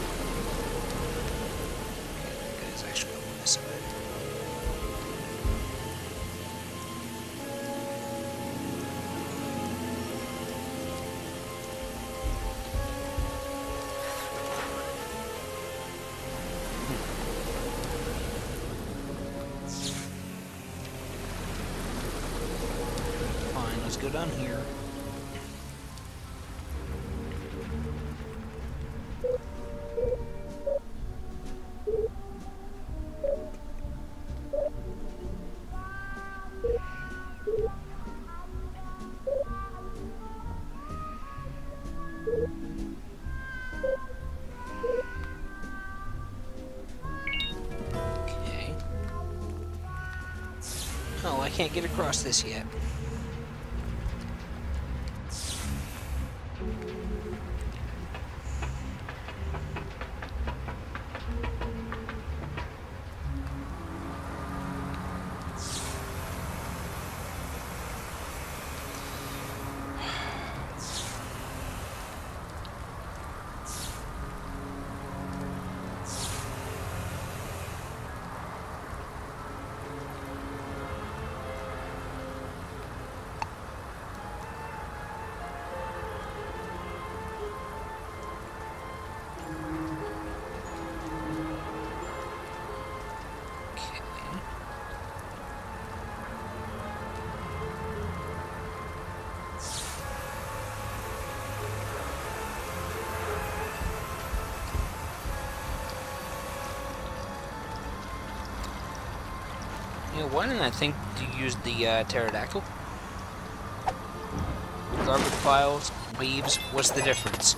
Okay, that guy's actually on this side. Let's go down here. Okay. Oh, I can't get across this yet. You know, why didn't I think to use the uh, pterodactyl? Garbage piles, leaves, what's the difference?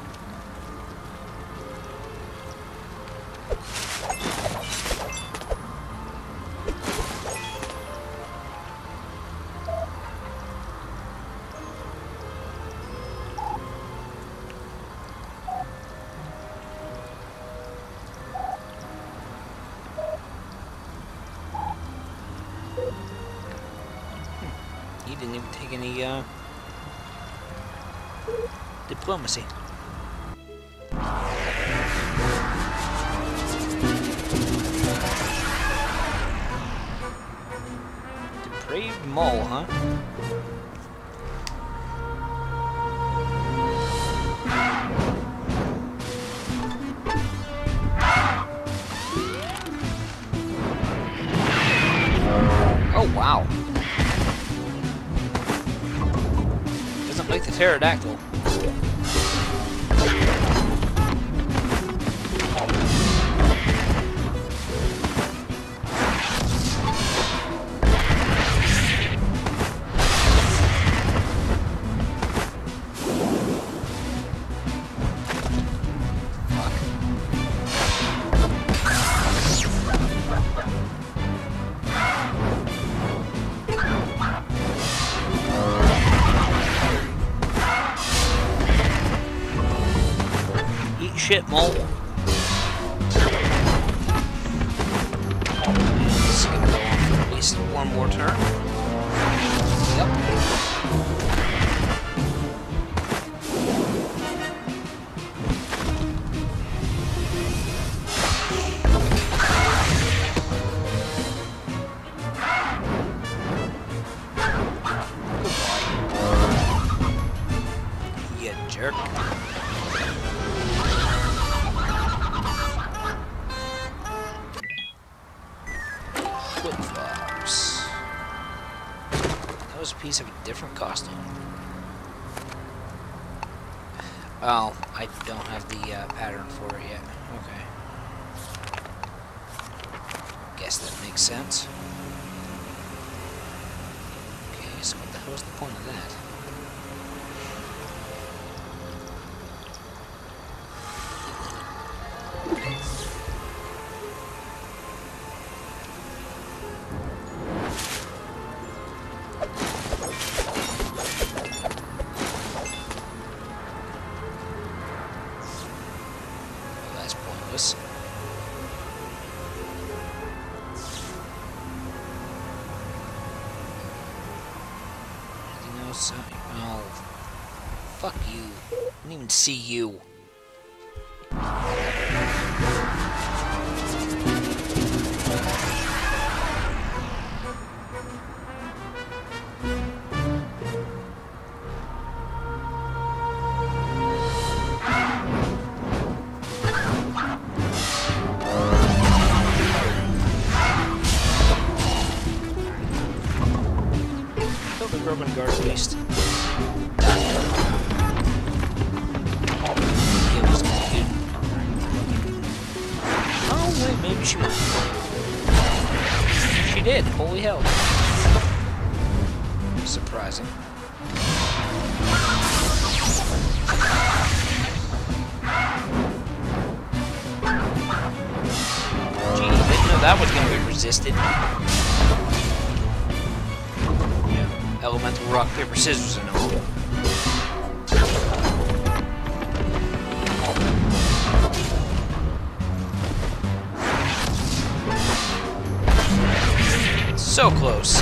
He didn't even take any uh, diplomacy. Depraved mole, huh? Oh, wow. Doesn't like the pterodactyl. Shit, mole. It's gonna go on for at least one more turn. Yep. Goodbye. You jerk. Flip-flops. That was a piece of a different costume. Oh, I don't have the uh, pattern for it yet. Okay. Guess that makes sense. Okay, so what the hell was the point of that? No sign. Oh. Fuck you. I didn't even see you. Kill the Roman guard at least. Oh, wait, maybe she might. She did. Holy hell. Surprising. Gee, didn't know that was going to be resisted. Yeah, elemental rock, paper, scissors and all. So close.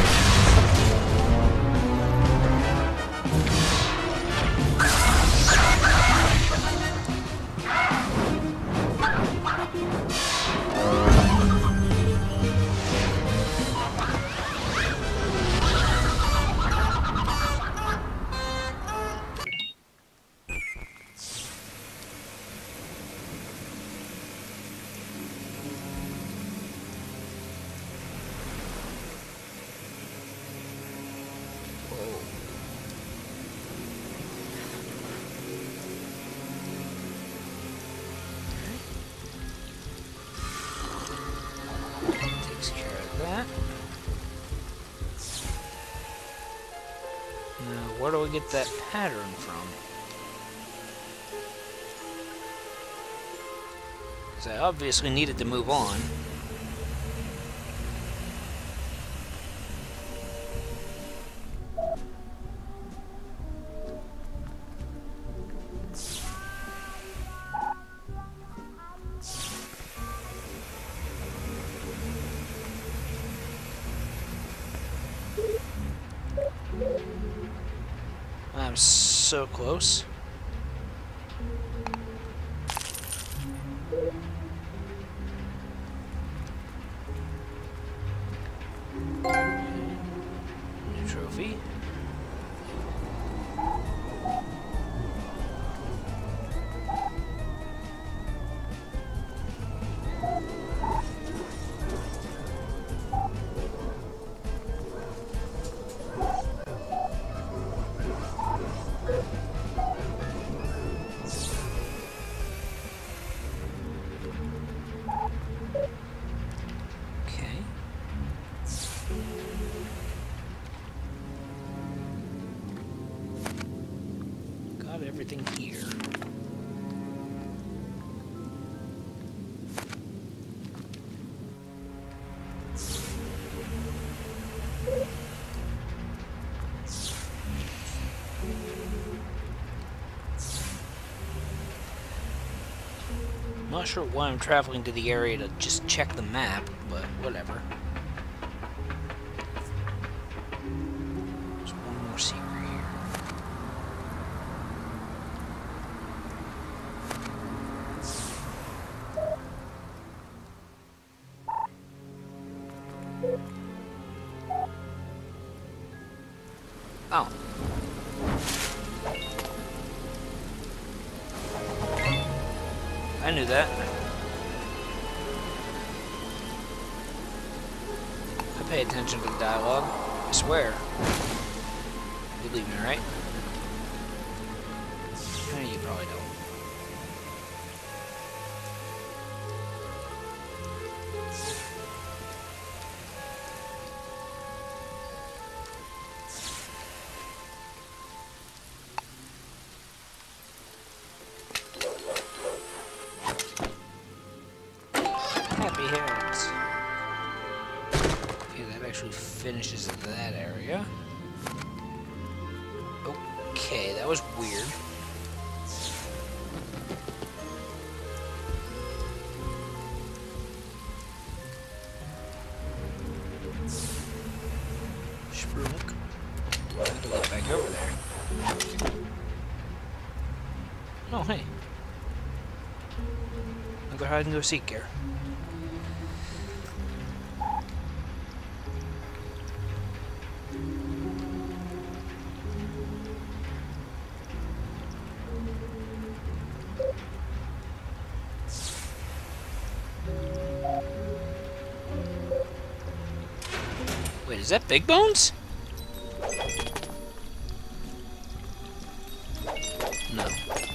Takes care of that. Now, where do we get that pattern from? Because I obviously needed to move on. I'm so close. New trophy. Everything here. I'm not sure why I'm traveling to the area to just check the map, but whatever. There's one more secret. Oh. I knew that. I pay attention to the dialogue. I swear. You believe me, right? Eh, you probably don't. Happy hairs. Okay, that actually finishes that area. Okay, that was weird. Sprunk. I have to look back over there. Oh, hey. Another hide and go seek here. Wait, is that Big Bones? No.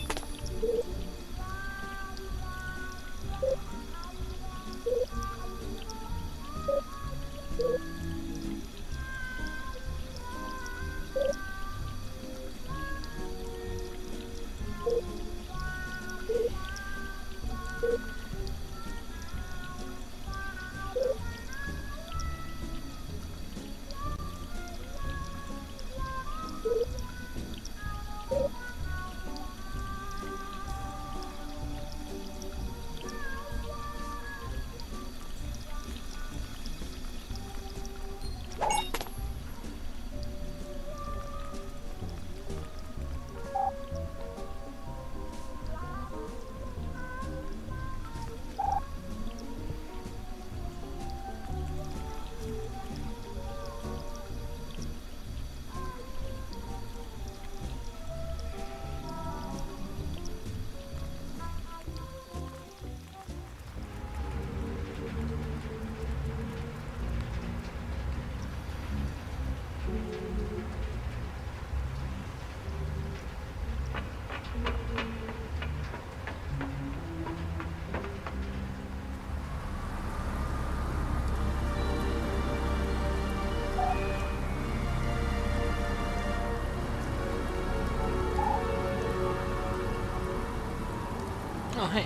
Oh, hey.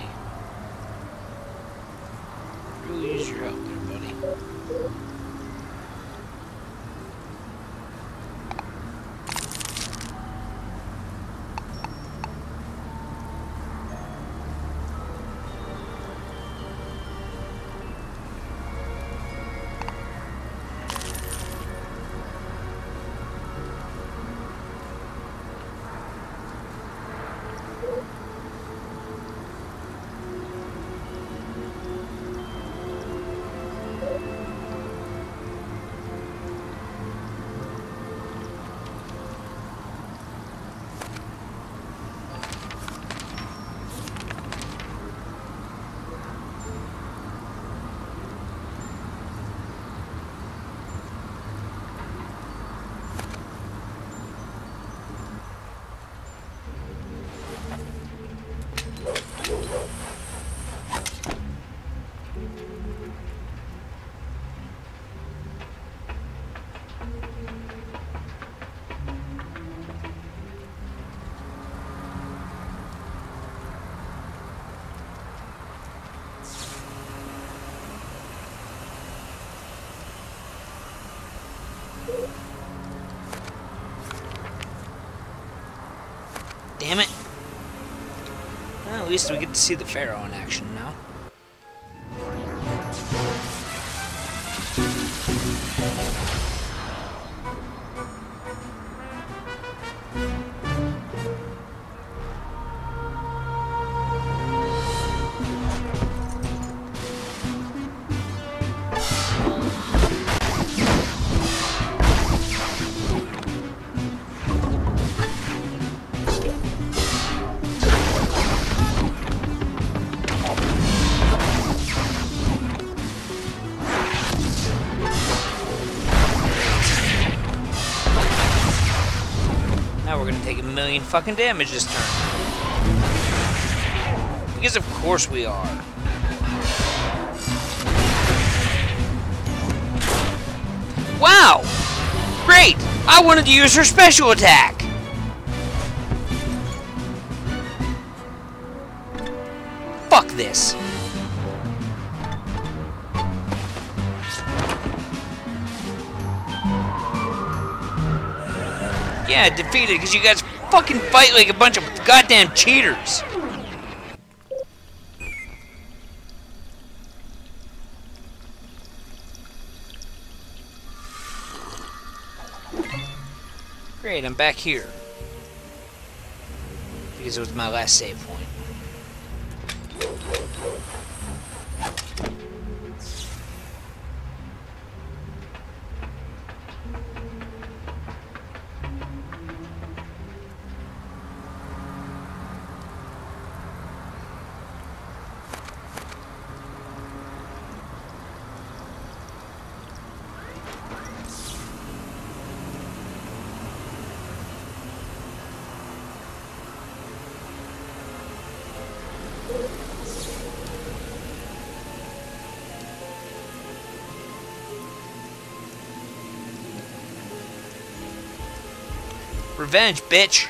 Really use your help there, buddy. Damn it. Well, at least we get to see the Pharaoh in action now. Now we're gonna take a million fucking damage this turn. Because of course we are. Wow! Great! I wanted to use her special attack! Fuck this. Yeah, defeated because you guys fucking fight like a bunch of goddamn cheaters. Great, I'm back here. because it was my last save point. Revenge, bitch!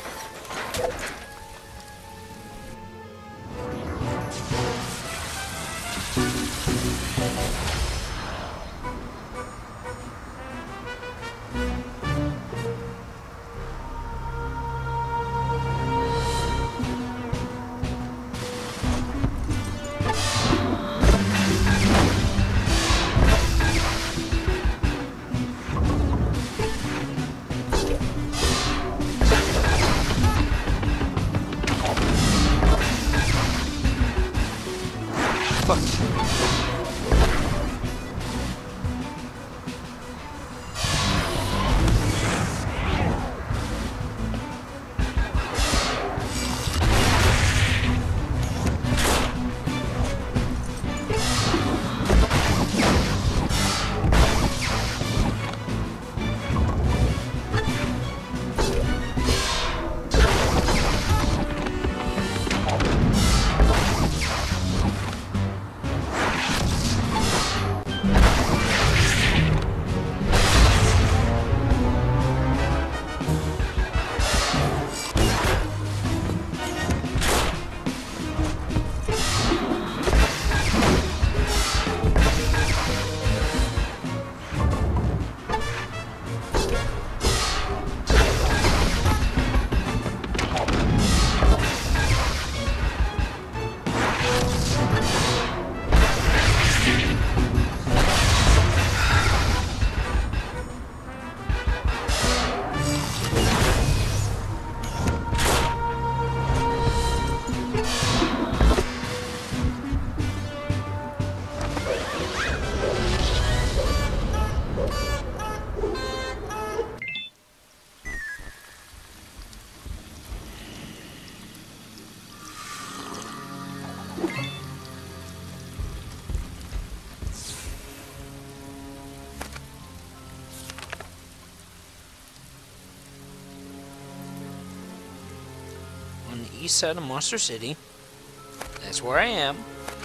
East side of Monster City. That's where I am.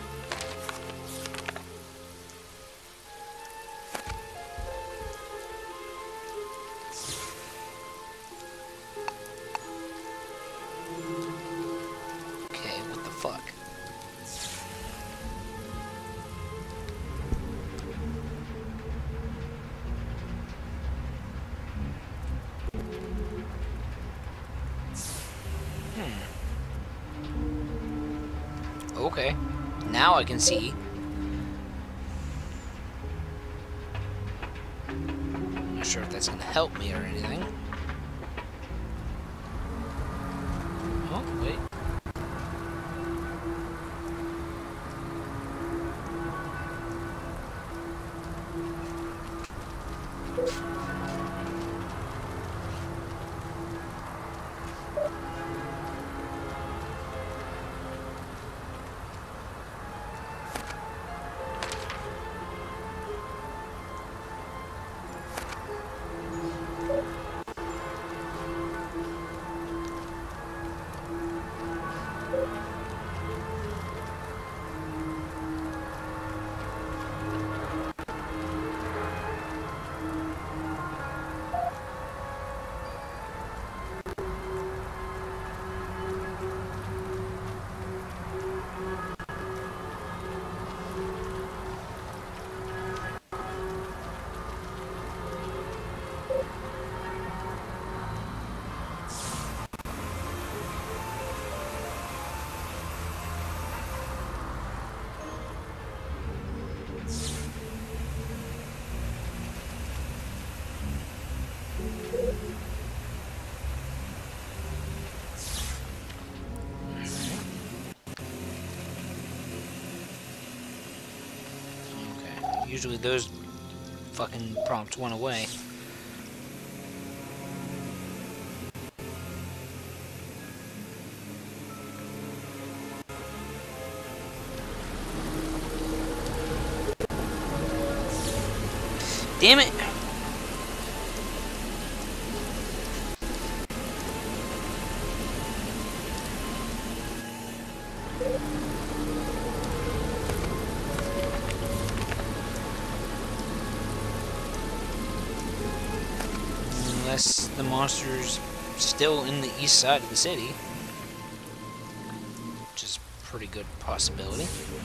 Okay, what the fuck? Okay, now I can see. Not sure if that's gonna help me or anything. Oh, wait. Usually those fucking prompts went away. Damn it! Unless the monster's still in the east side of the city, which is a pretty good possibility.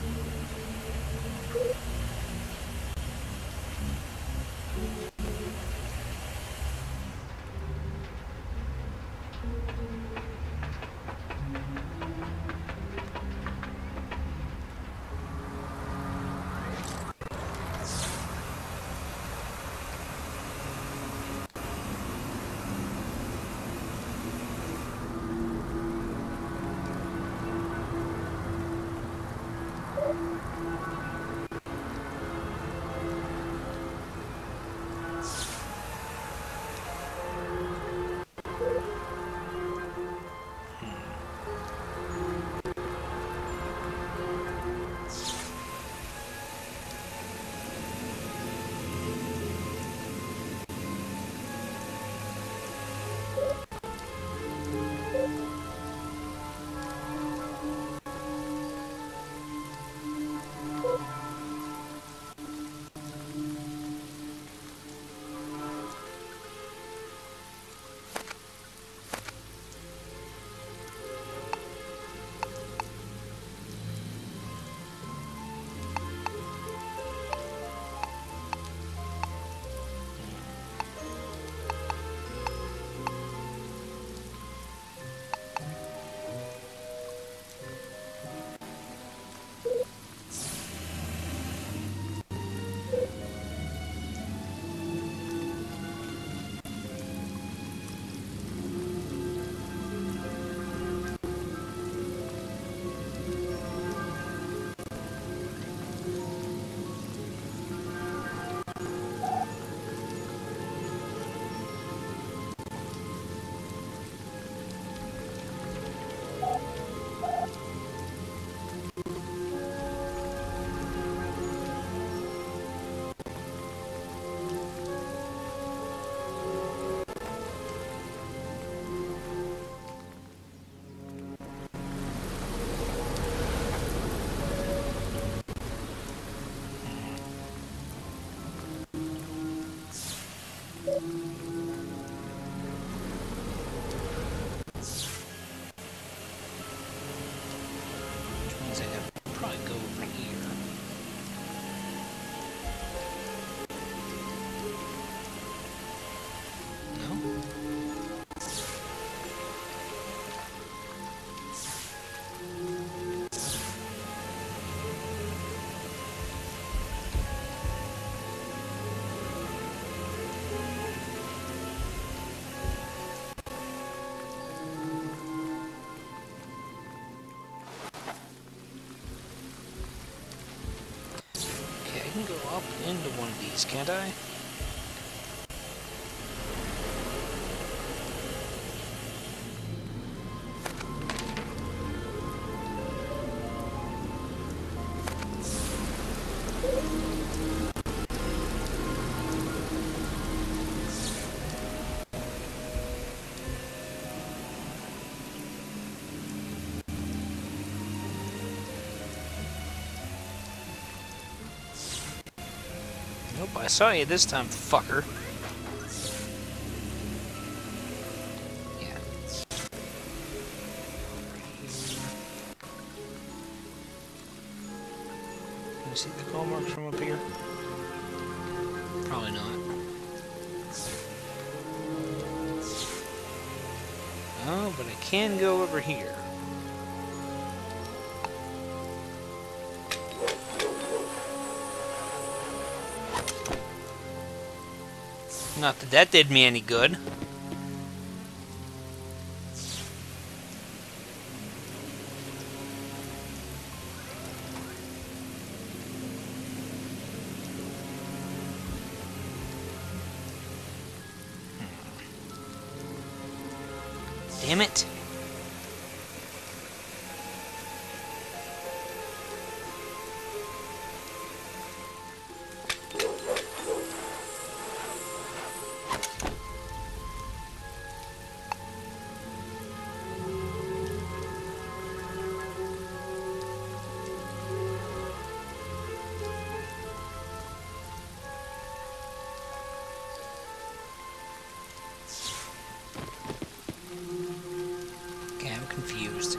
I can go up into one of these, can't I? Nope, I saw you this time, fucker. Yeah. Can you see the call marks from up here? Probably not. Oh, but I can go over here. Not that that did me any good. Damn it. Confused.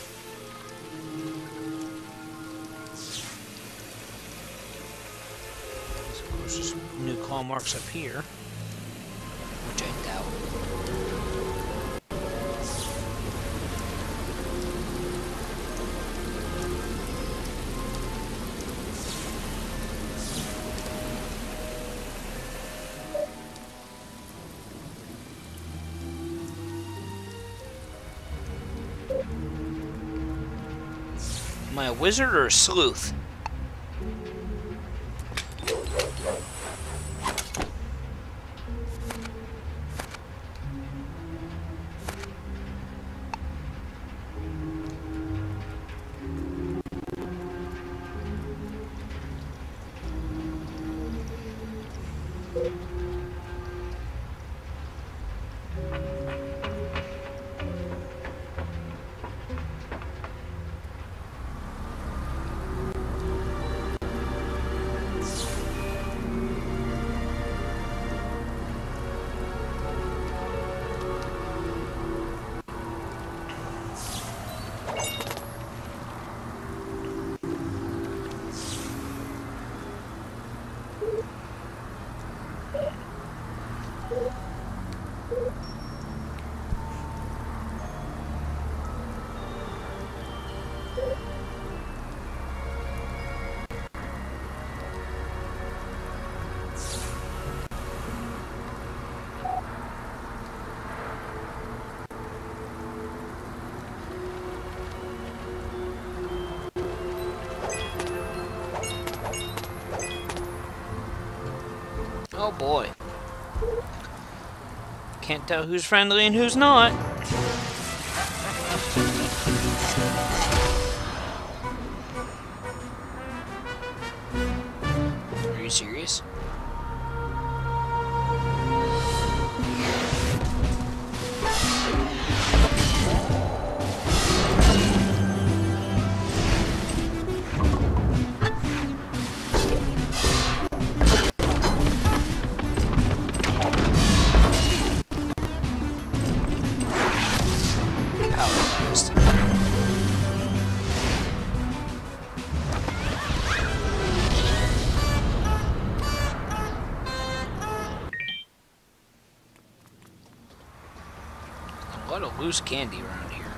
Of course, there's new claw marks up here, which I doubt. Am I a wizard or a sleuth? Oh boy. Can't tell who's friendly and who's not. Are you serious? A lot of loose candy around here.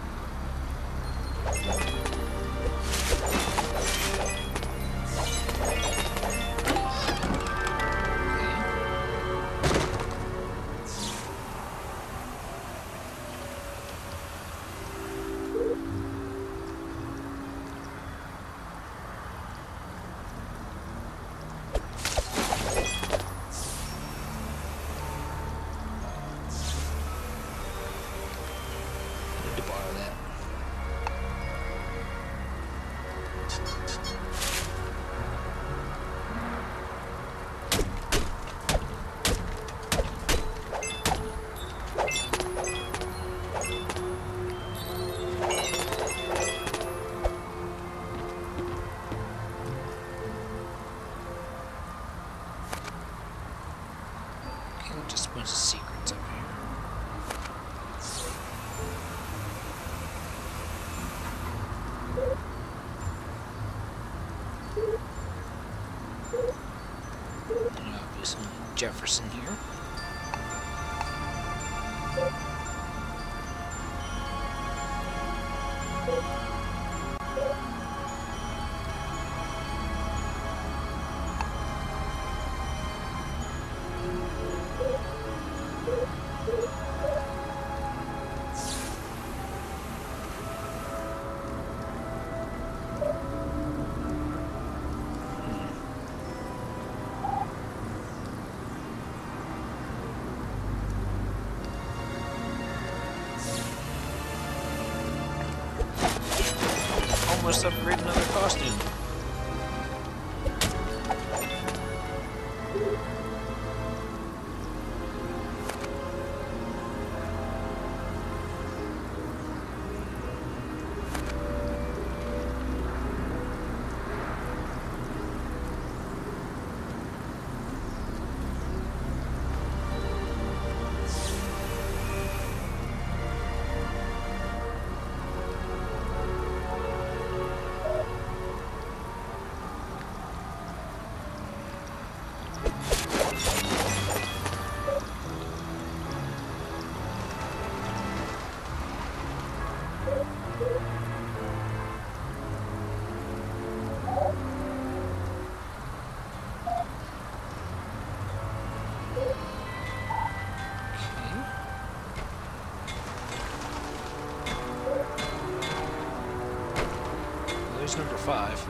Just a bunch of secrets up here. And obviously Jefferson here. must upgrade another costume. Number five.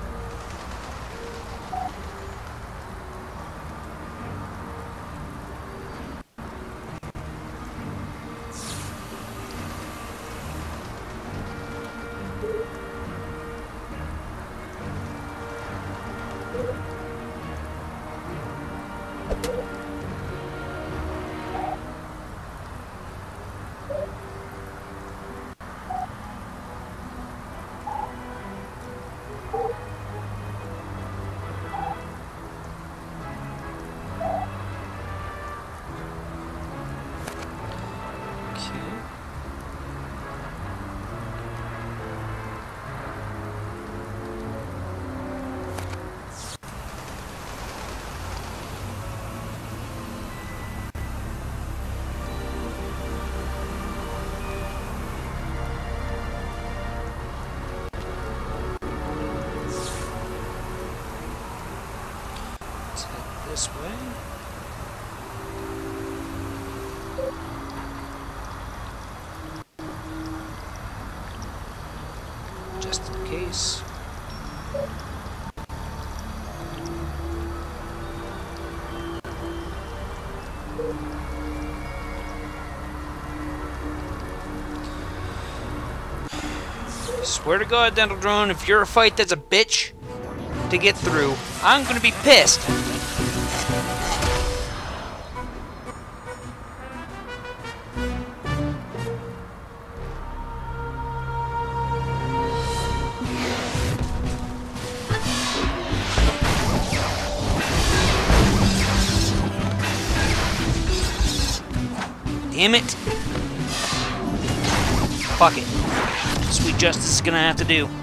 This way. Just in case. Swear to God, Dental Drone, if you're a fight that's a bitch to get through, I'm gonna be pissed. Damn it. Fuck it. Sweet Justice is gonna have to do.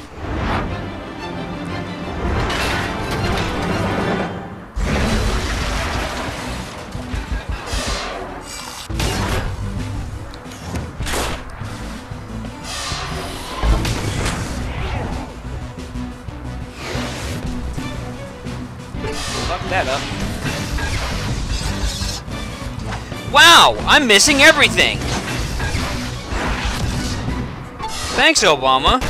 Fuck that up. Wow! I'm missing everything! Thanks, Obama.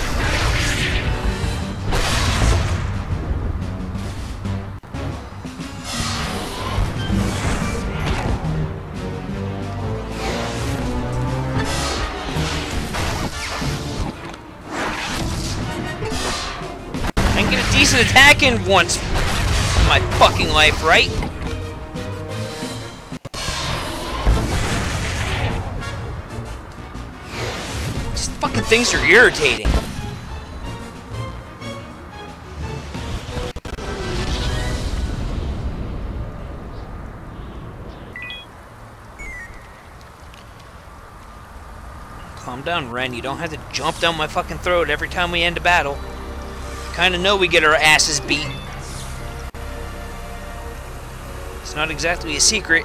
I can get a decent attack in once in my fucking life, right? Fucking things are irritating. Calm down, Ren. You don't have to jump down my fucking throat every time we end a battle. You kinda know we get our asses beat. It's not exactly a secret.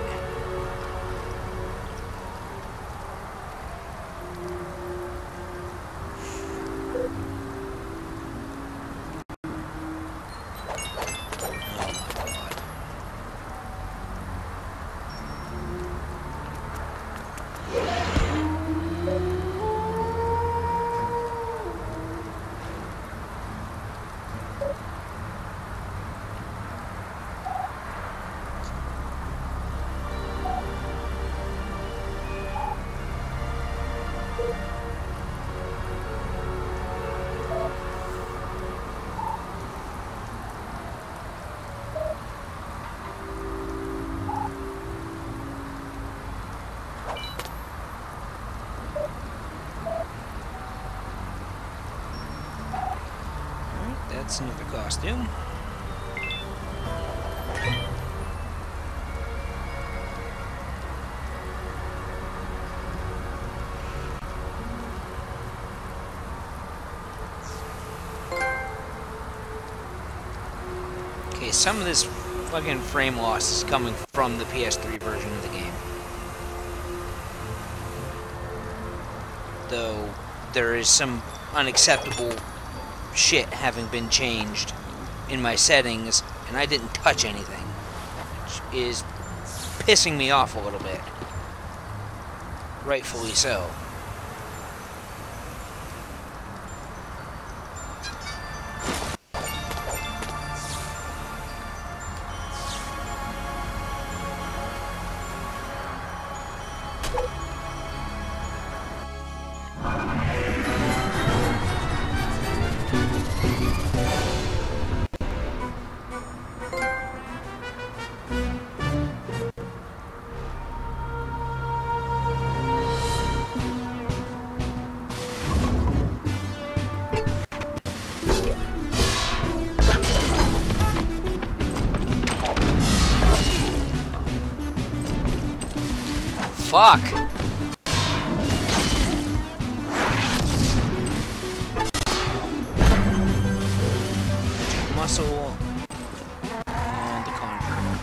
That's another costume. Okay, some of this fucking frame loss is coming from the P S three version of the game. Though there is some unacceptable shit having been changed in my settings, and I didn't touch anything, which is pissing me off a little bit. Rightfully so. Fuck! Muscle and the conjure.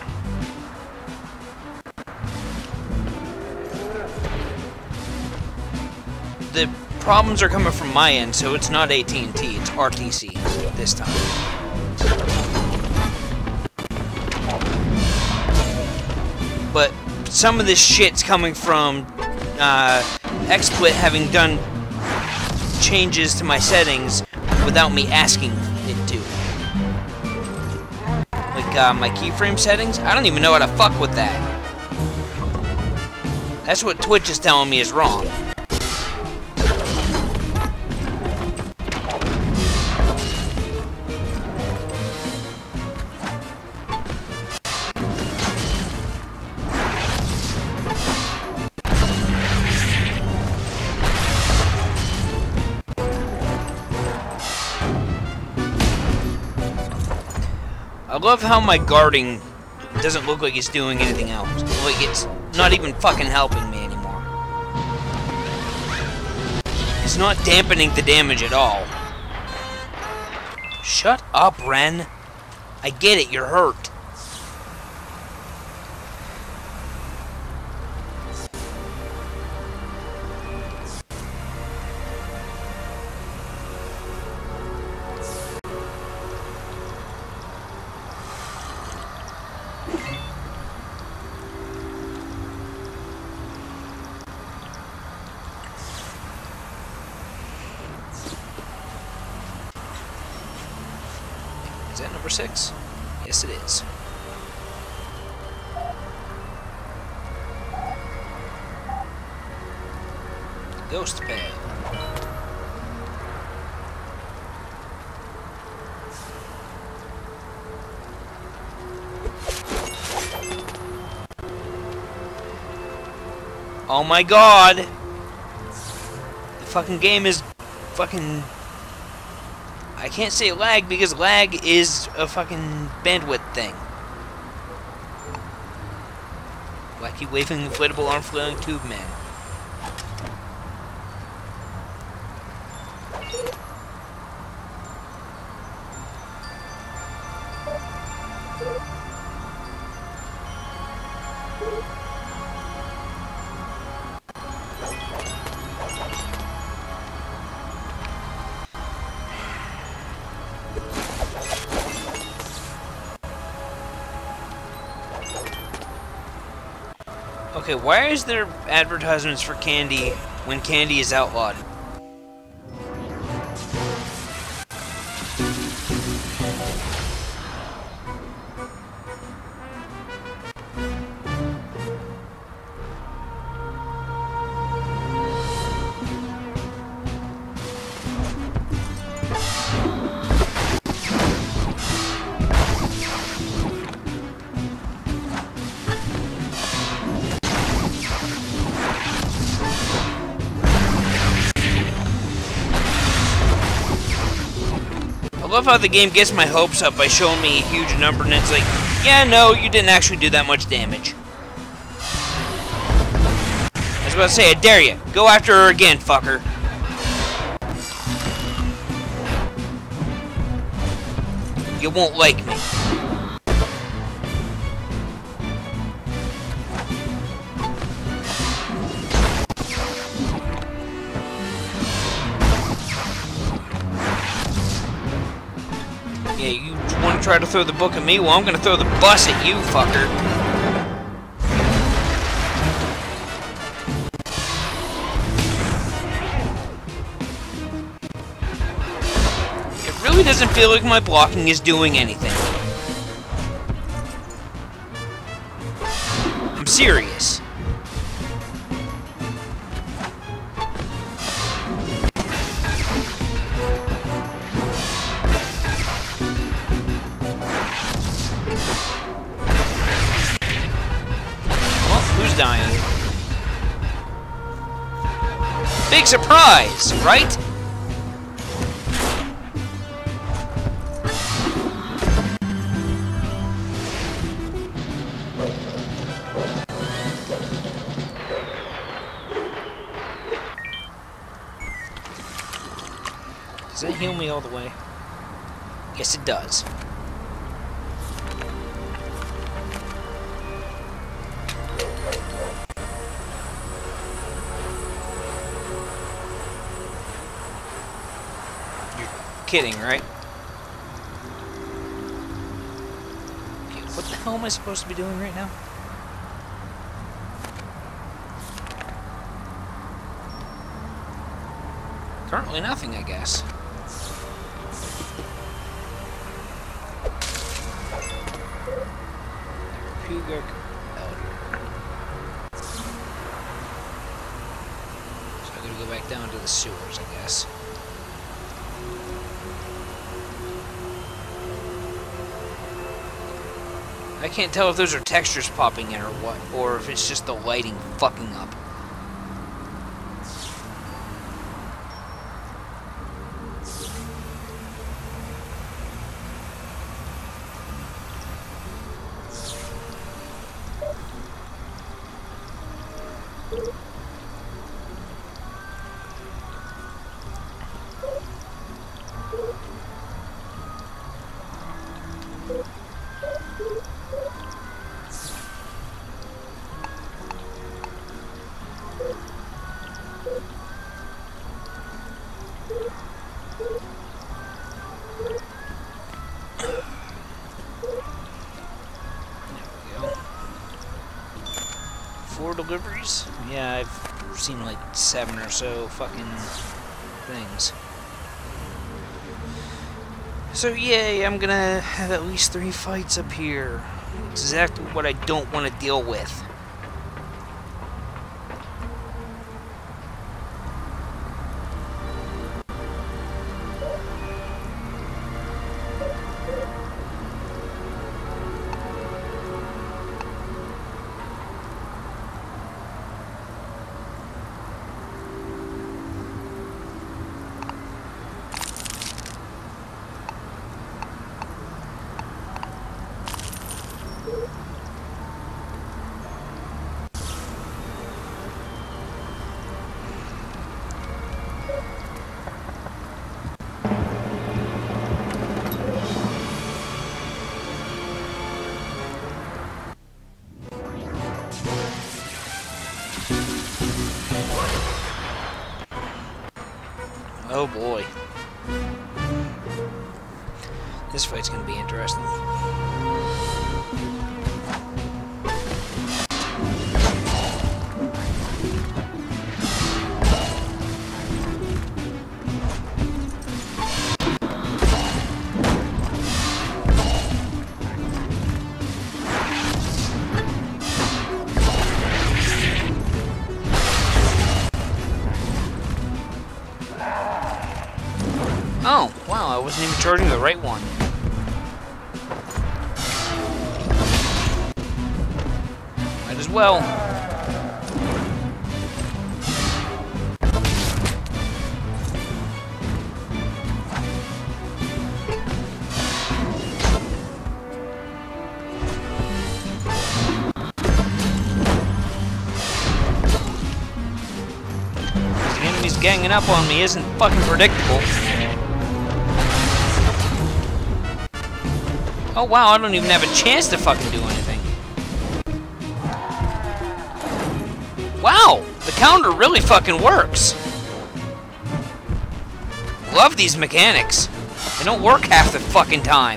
The problems are coming from my end, so it's not A T and T, it's R T C this time. But some of this shit's coming from uh, Xsplit having done changes to my settings without me asking it to. Like uh, my keyframe settings, I don't even know how to fuck with that. That's what Twitch is telling me is wrong. I love how my guarding doesn't look like it's doing anything else. Like it's not even fucking helping me anymore. It's not dampening the damage at all. Shut up, Ren. I get it, you're hurt. Is that number six? Yes, it is. Ghost Pale. Oh my god! The fucking game is fucking... I can't say lag because lag is a fucking bandwidth thing. Wacky waving inflatable arm flailing tube man. Okay, why is there advertisements for candy when candy is outlawed? love how the game gets my hopes up by showing me a huge number and it's like, yeah, no, you didn't actually do that much damage. I was about to say, I dare you. Go after her again, fucker. You won't like me. Yeah, you want to try to throw the book at me? Well, I'm going to throw the bus at you, fucker. It really doesn't feel like my blocking is doing anything. I'm serious. Dying. Big surprise, right? Does that heal me all the way? Yes, it does. Kidding, right? Okay, what the hell am I supposed to be doing right now? Currently nothing, I guess. Pugic Elder. So I'm gonna go back down to the sewers, I guess. I can't tell if those are textures popping in or what, or if it's just the lighting fucking up. Deliveries? Yeah, I've seen like seven or so fucking things. So yay, I'm gonna have at least three fights up here. Exactly what I don't want to deal with. Oh boy. This fight's gonna be interesting. Oh, wow, I wasn't even charging the right one. Might as well. ganging up on me isn't fucking predictable. Oh wow, I don't even have a chance to fucking do anything. Wow, the counter really fucking works. Love these mechanics. They don't work half the fucking time.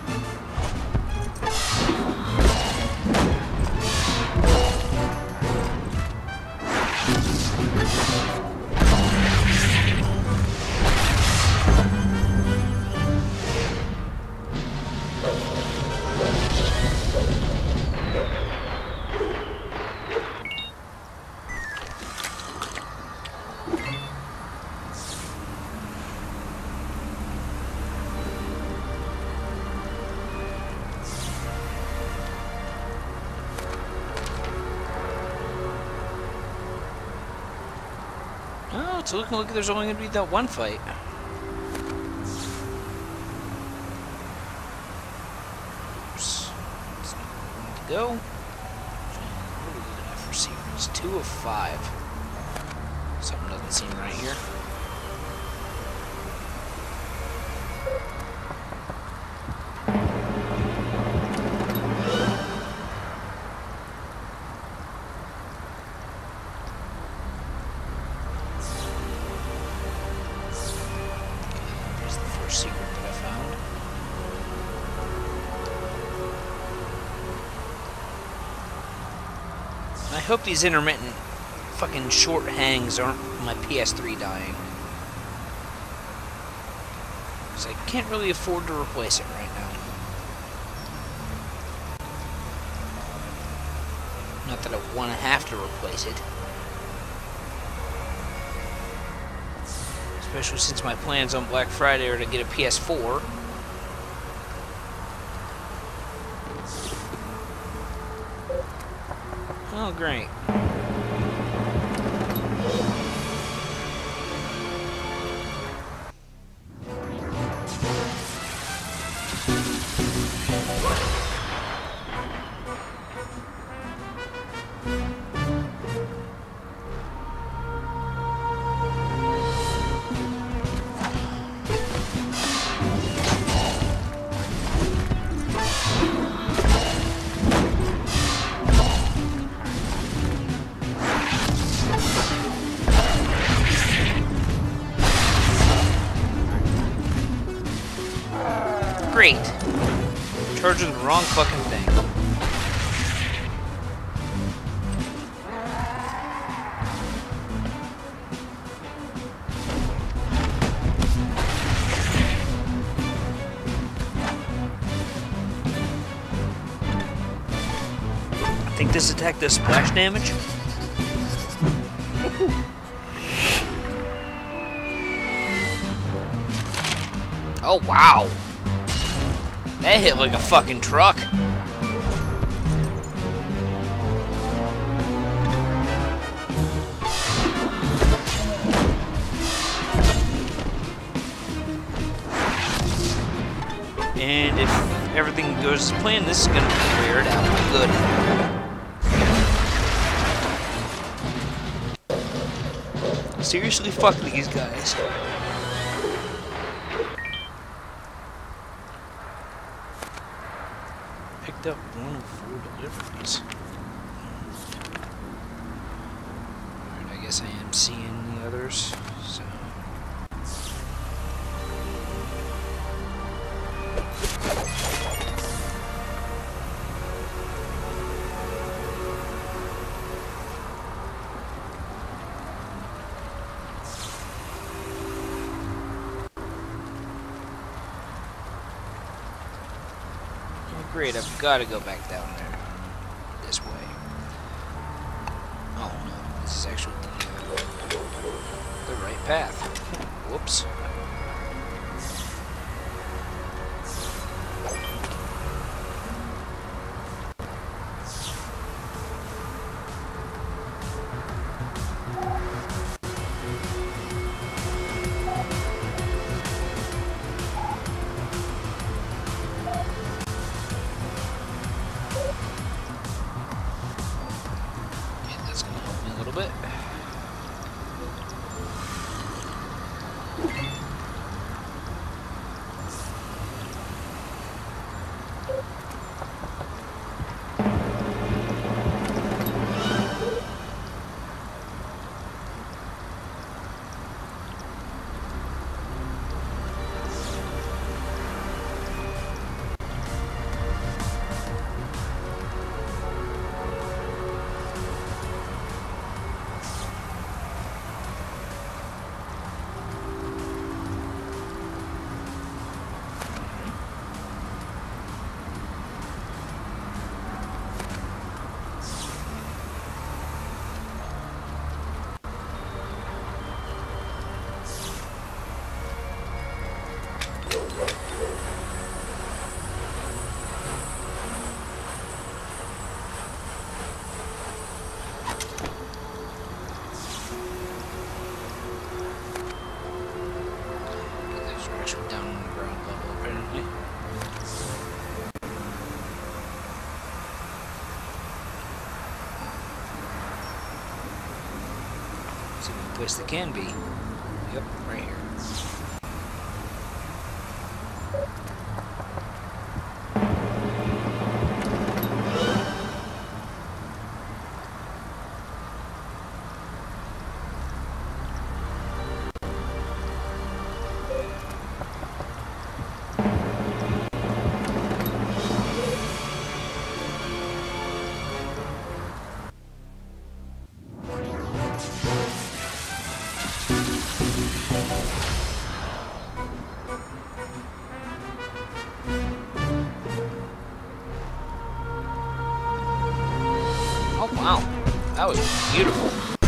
Oh, it's looking like there's only going to be that one fight. Oops. That's not where we need to go. What are we looking at for secrets? Two of five. Something doesn't seem right here. Secret that I found. I hope these intermittent fucking short hangs aren't my P S three dying. Because I can't really afford to replace it right now. Not that I want to have to replace it. Especially since my plans on Black Friday are to get a P S four. Oh, great. Great. Charging the wrong fucking thing. I think this attack does splash damage. Oh wow. That hit like a fucking truck. And if everything goes as planned, this is gonna clear it out good. Seriously, fuck these guys. Picked up one of four deliveries. Alright, I guess I am seeing the others, so... Great, I've got to go back down there. This way. Oh no, this is actually the right path. Whoops. See what place they can be. Yep, right here. Wow, that was beautiful.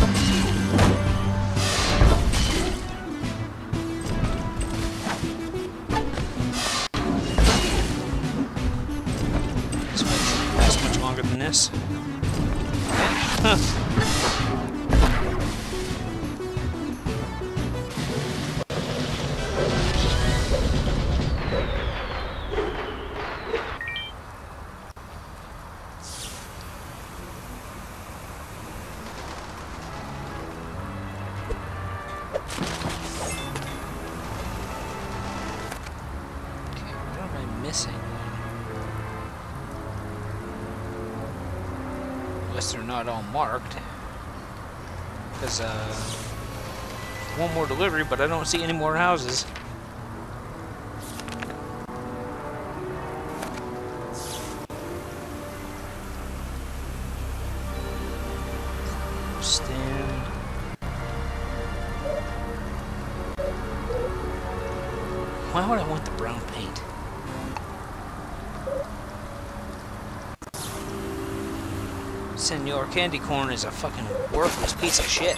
This might last much longer than this. Huh. Unless they're not all marked. Because, uh, one more delivery, but I don't see any more houses. Stand. Why would I want the brown paint? Senor Candy Corn is a fucking worthless piece of shit.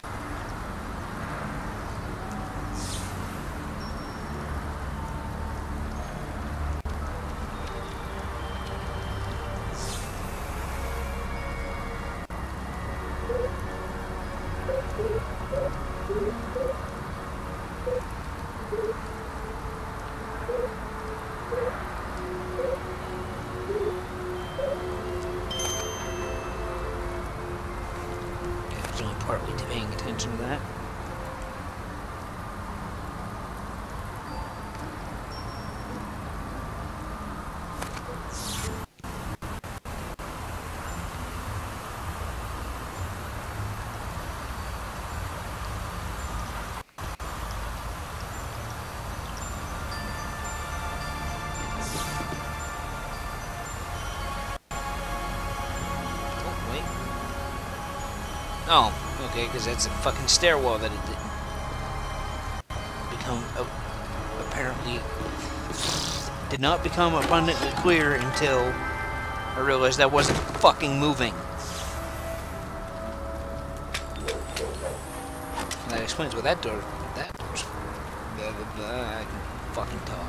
Partly paying attention to that. Oh, wait. Oh. Okay, because that's a fucking stairwell that it didn't become, uh, apparently, did not become abundantly clear until I realized that wasn't fucking moving. And that explains what that door, that door's for. Blah, blah, blah, I can fucking talk.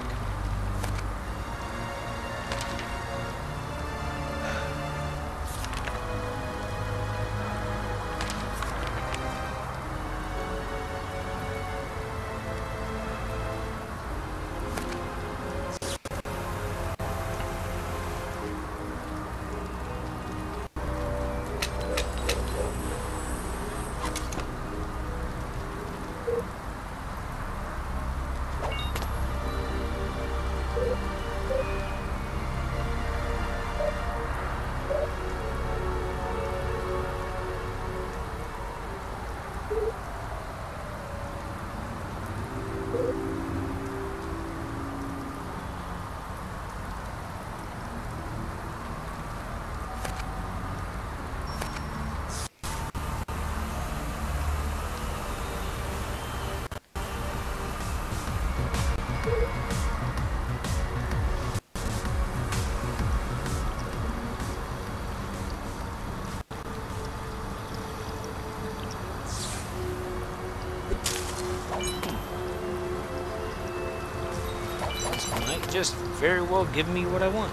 Might just very well give me what I want.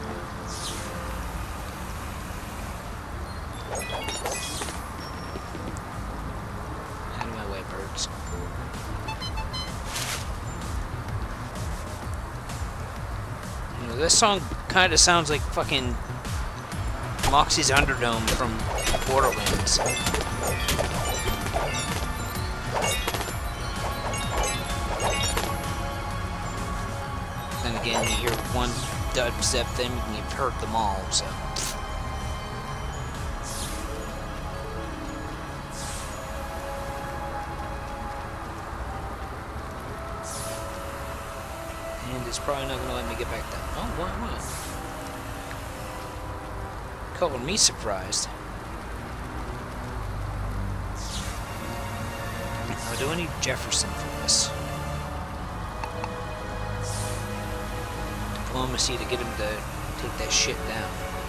Out of my way, birds. You know, this song kind of sounds like fucking Moxie's Underdome from Borderlands. again, you hear one dubstep thing and you've heard them all, so. And it's probably not going to let me get back down. Oh, why not? Calling me surprised. Now, do I need Jefferson for this? Diplomacy to get him to take that shit down.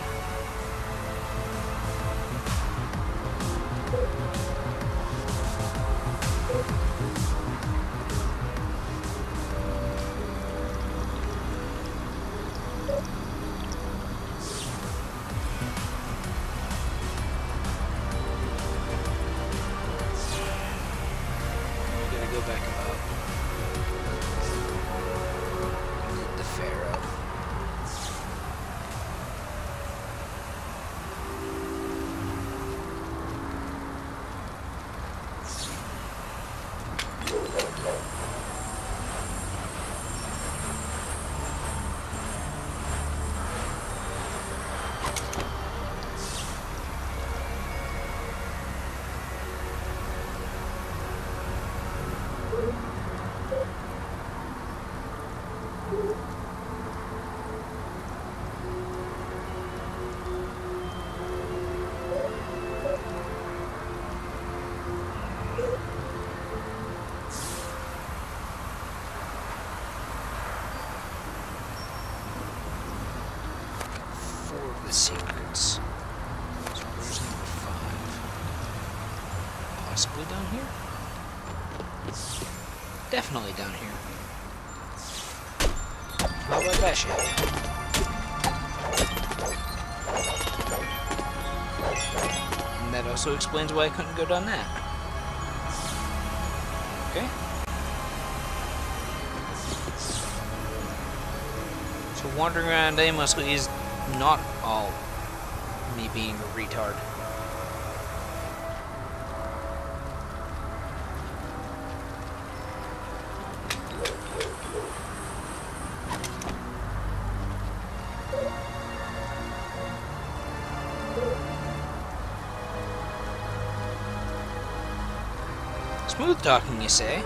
The secrets. So where's number five? Possibly down here? Definitely down here. How about that shit? And that also explains why I couldn't go down that. Okay. So wandering around aimlessly is not all me being a retard. Smooth talking, you say?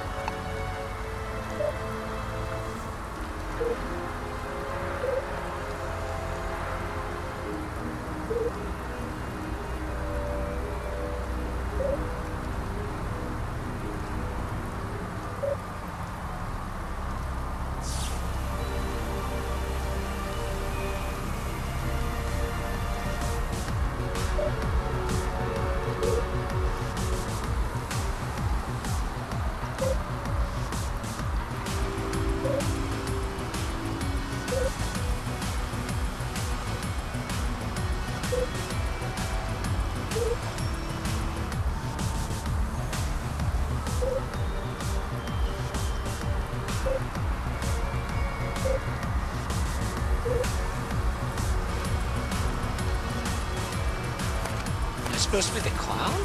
Supposed to be the clown?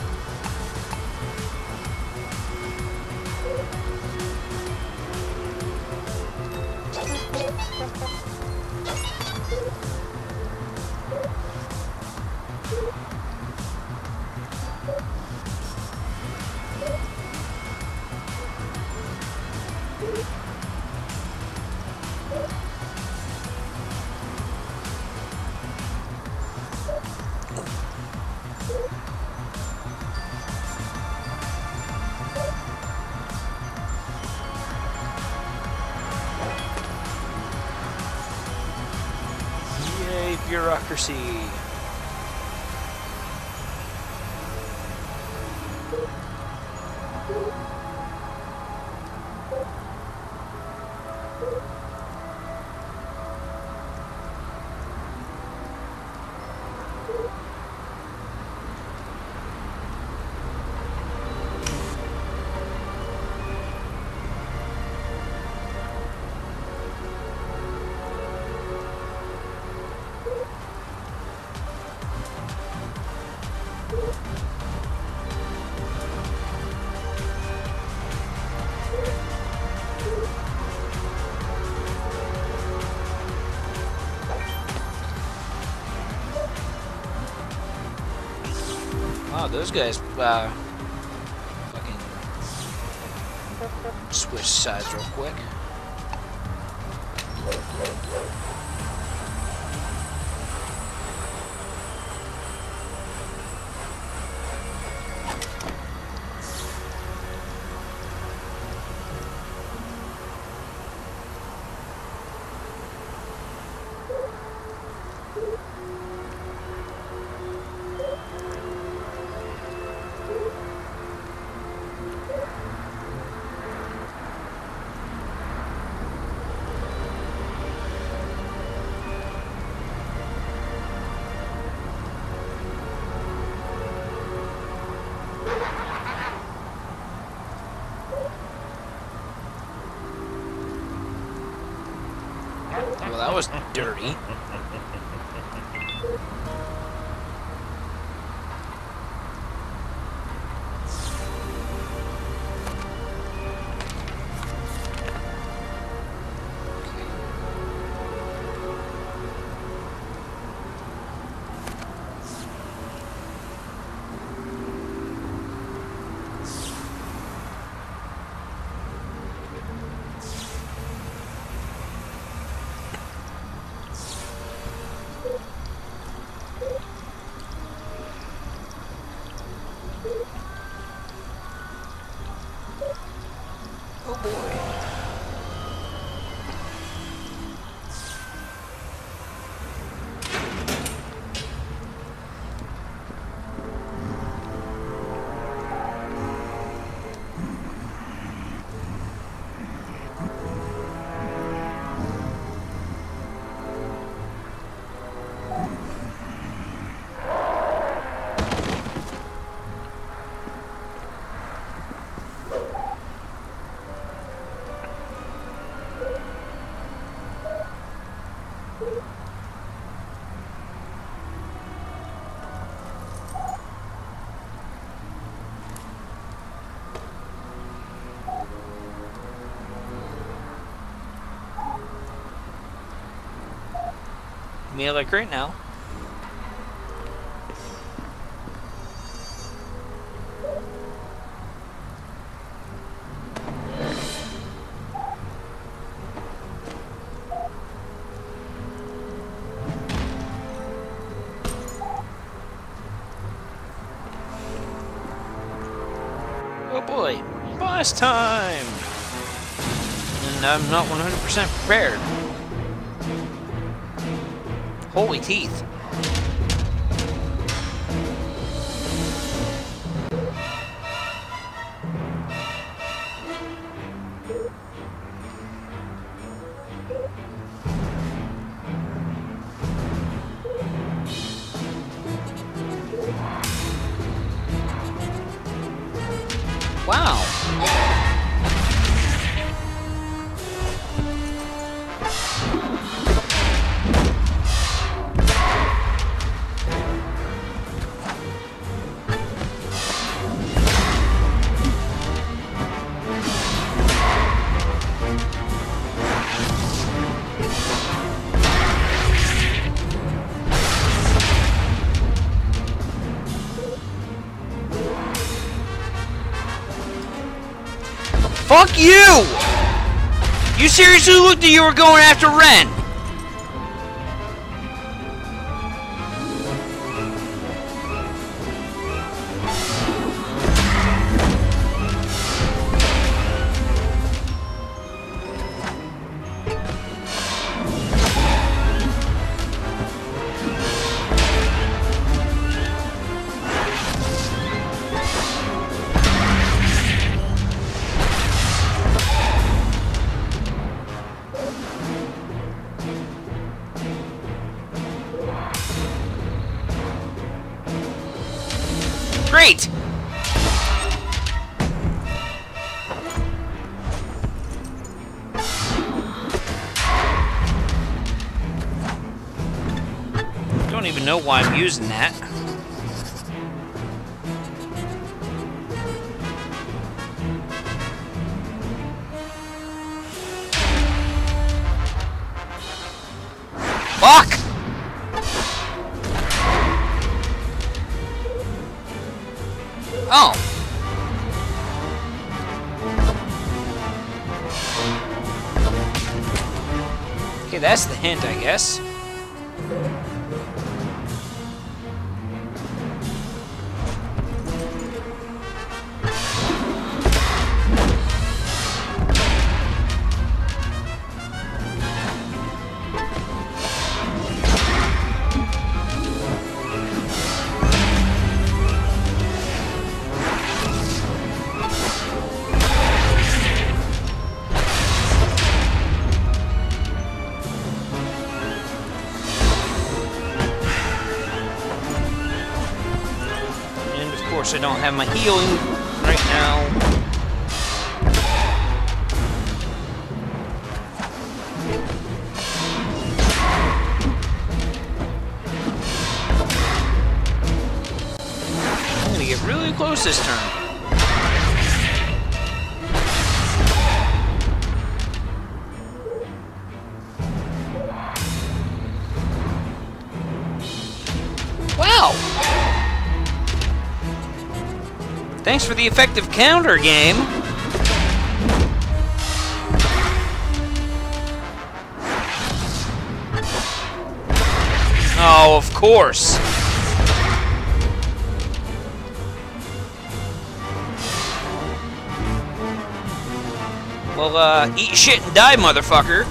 Bureaucracy. Oh, those guys, uh, fucking switch sides real quick. Well, that was dirty. Oh boy. Me like right now. Oh boy, boss time! And I'm not one hundred percent prepared. Holy teeth. Wow. Fuck you! You seriously looked like you were going after Ren? Great! Don't even know why I'm using that. Fuck! Oh! Okay, that's the hint, I guess. I don't have my healing right now. I'm gonna get really close this turn. Wow! Thanks for the effective counter, game. Oh, of course. Well, uh, eat shit and die, motherfucker.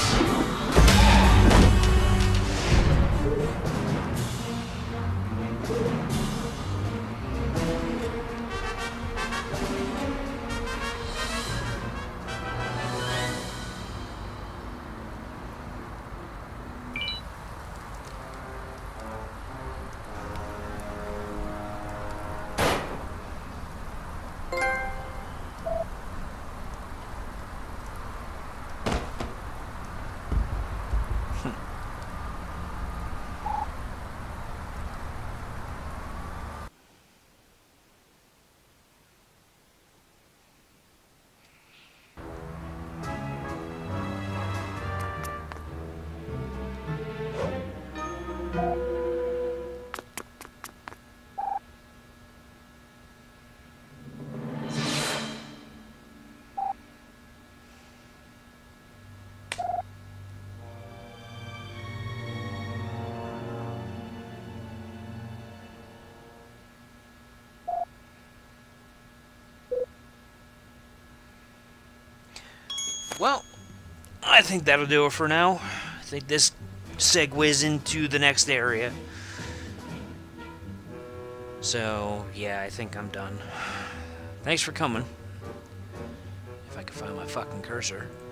Well, I think that'll do it for now. I think this segues into the next area. So, yeah, I think I'm done. Thanks for coming. If I can find my fucking cursor.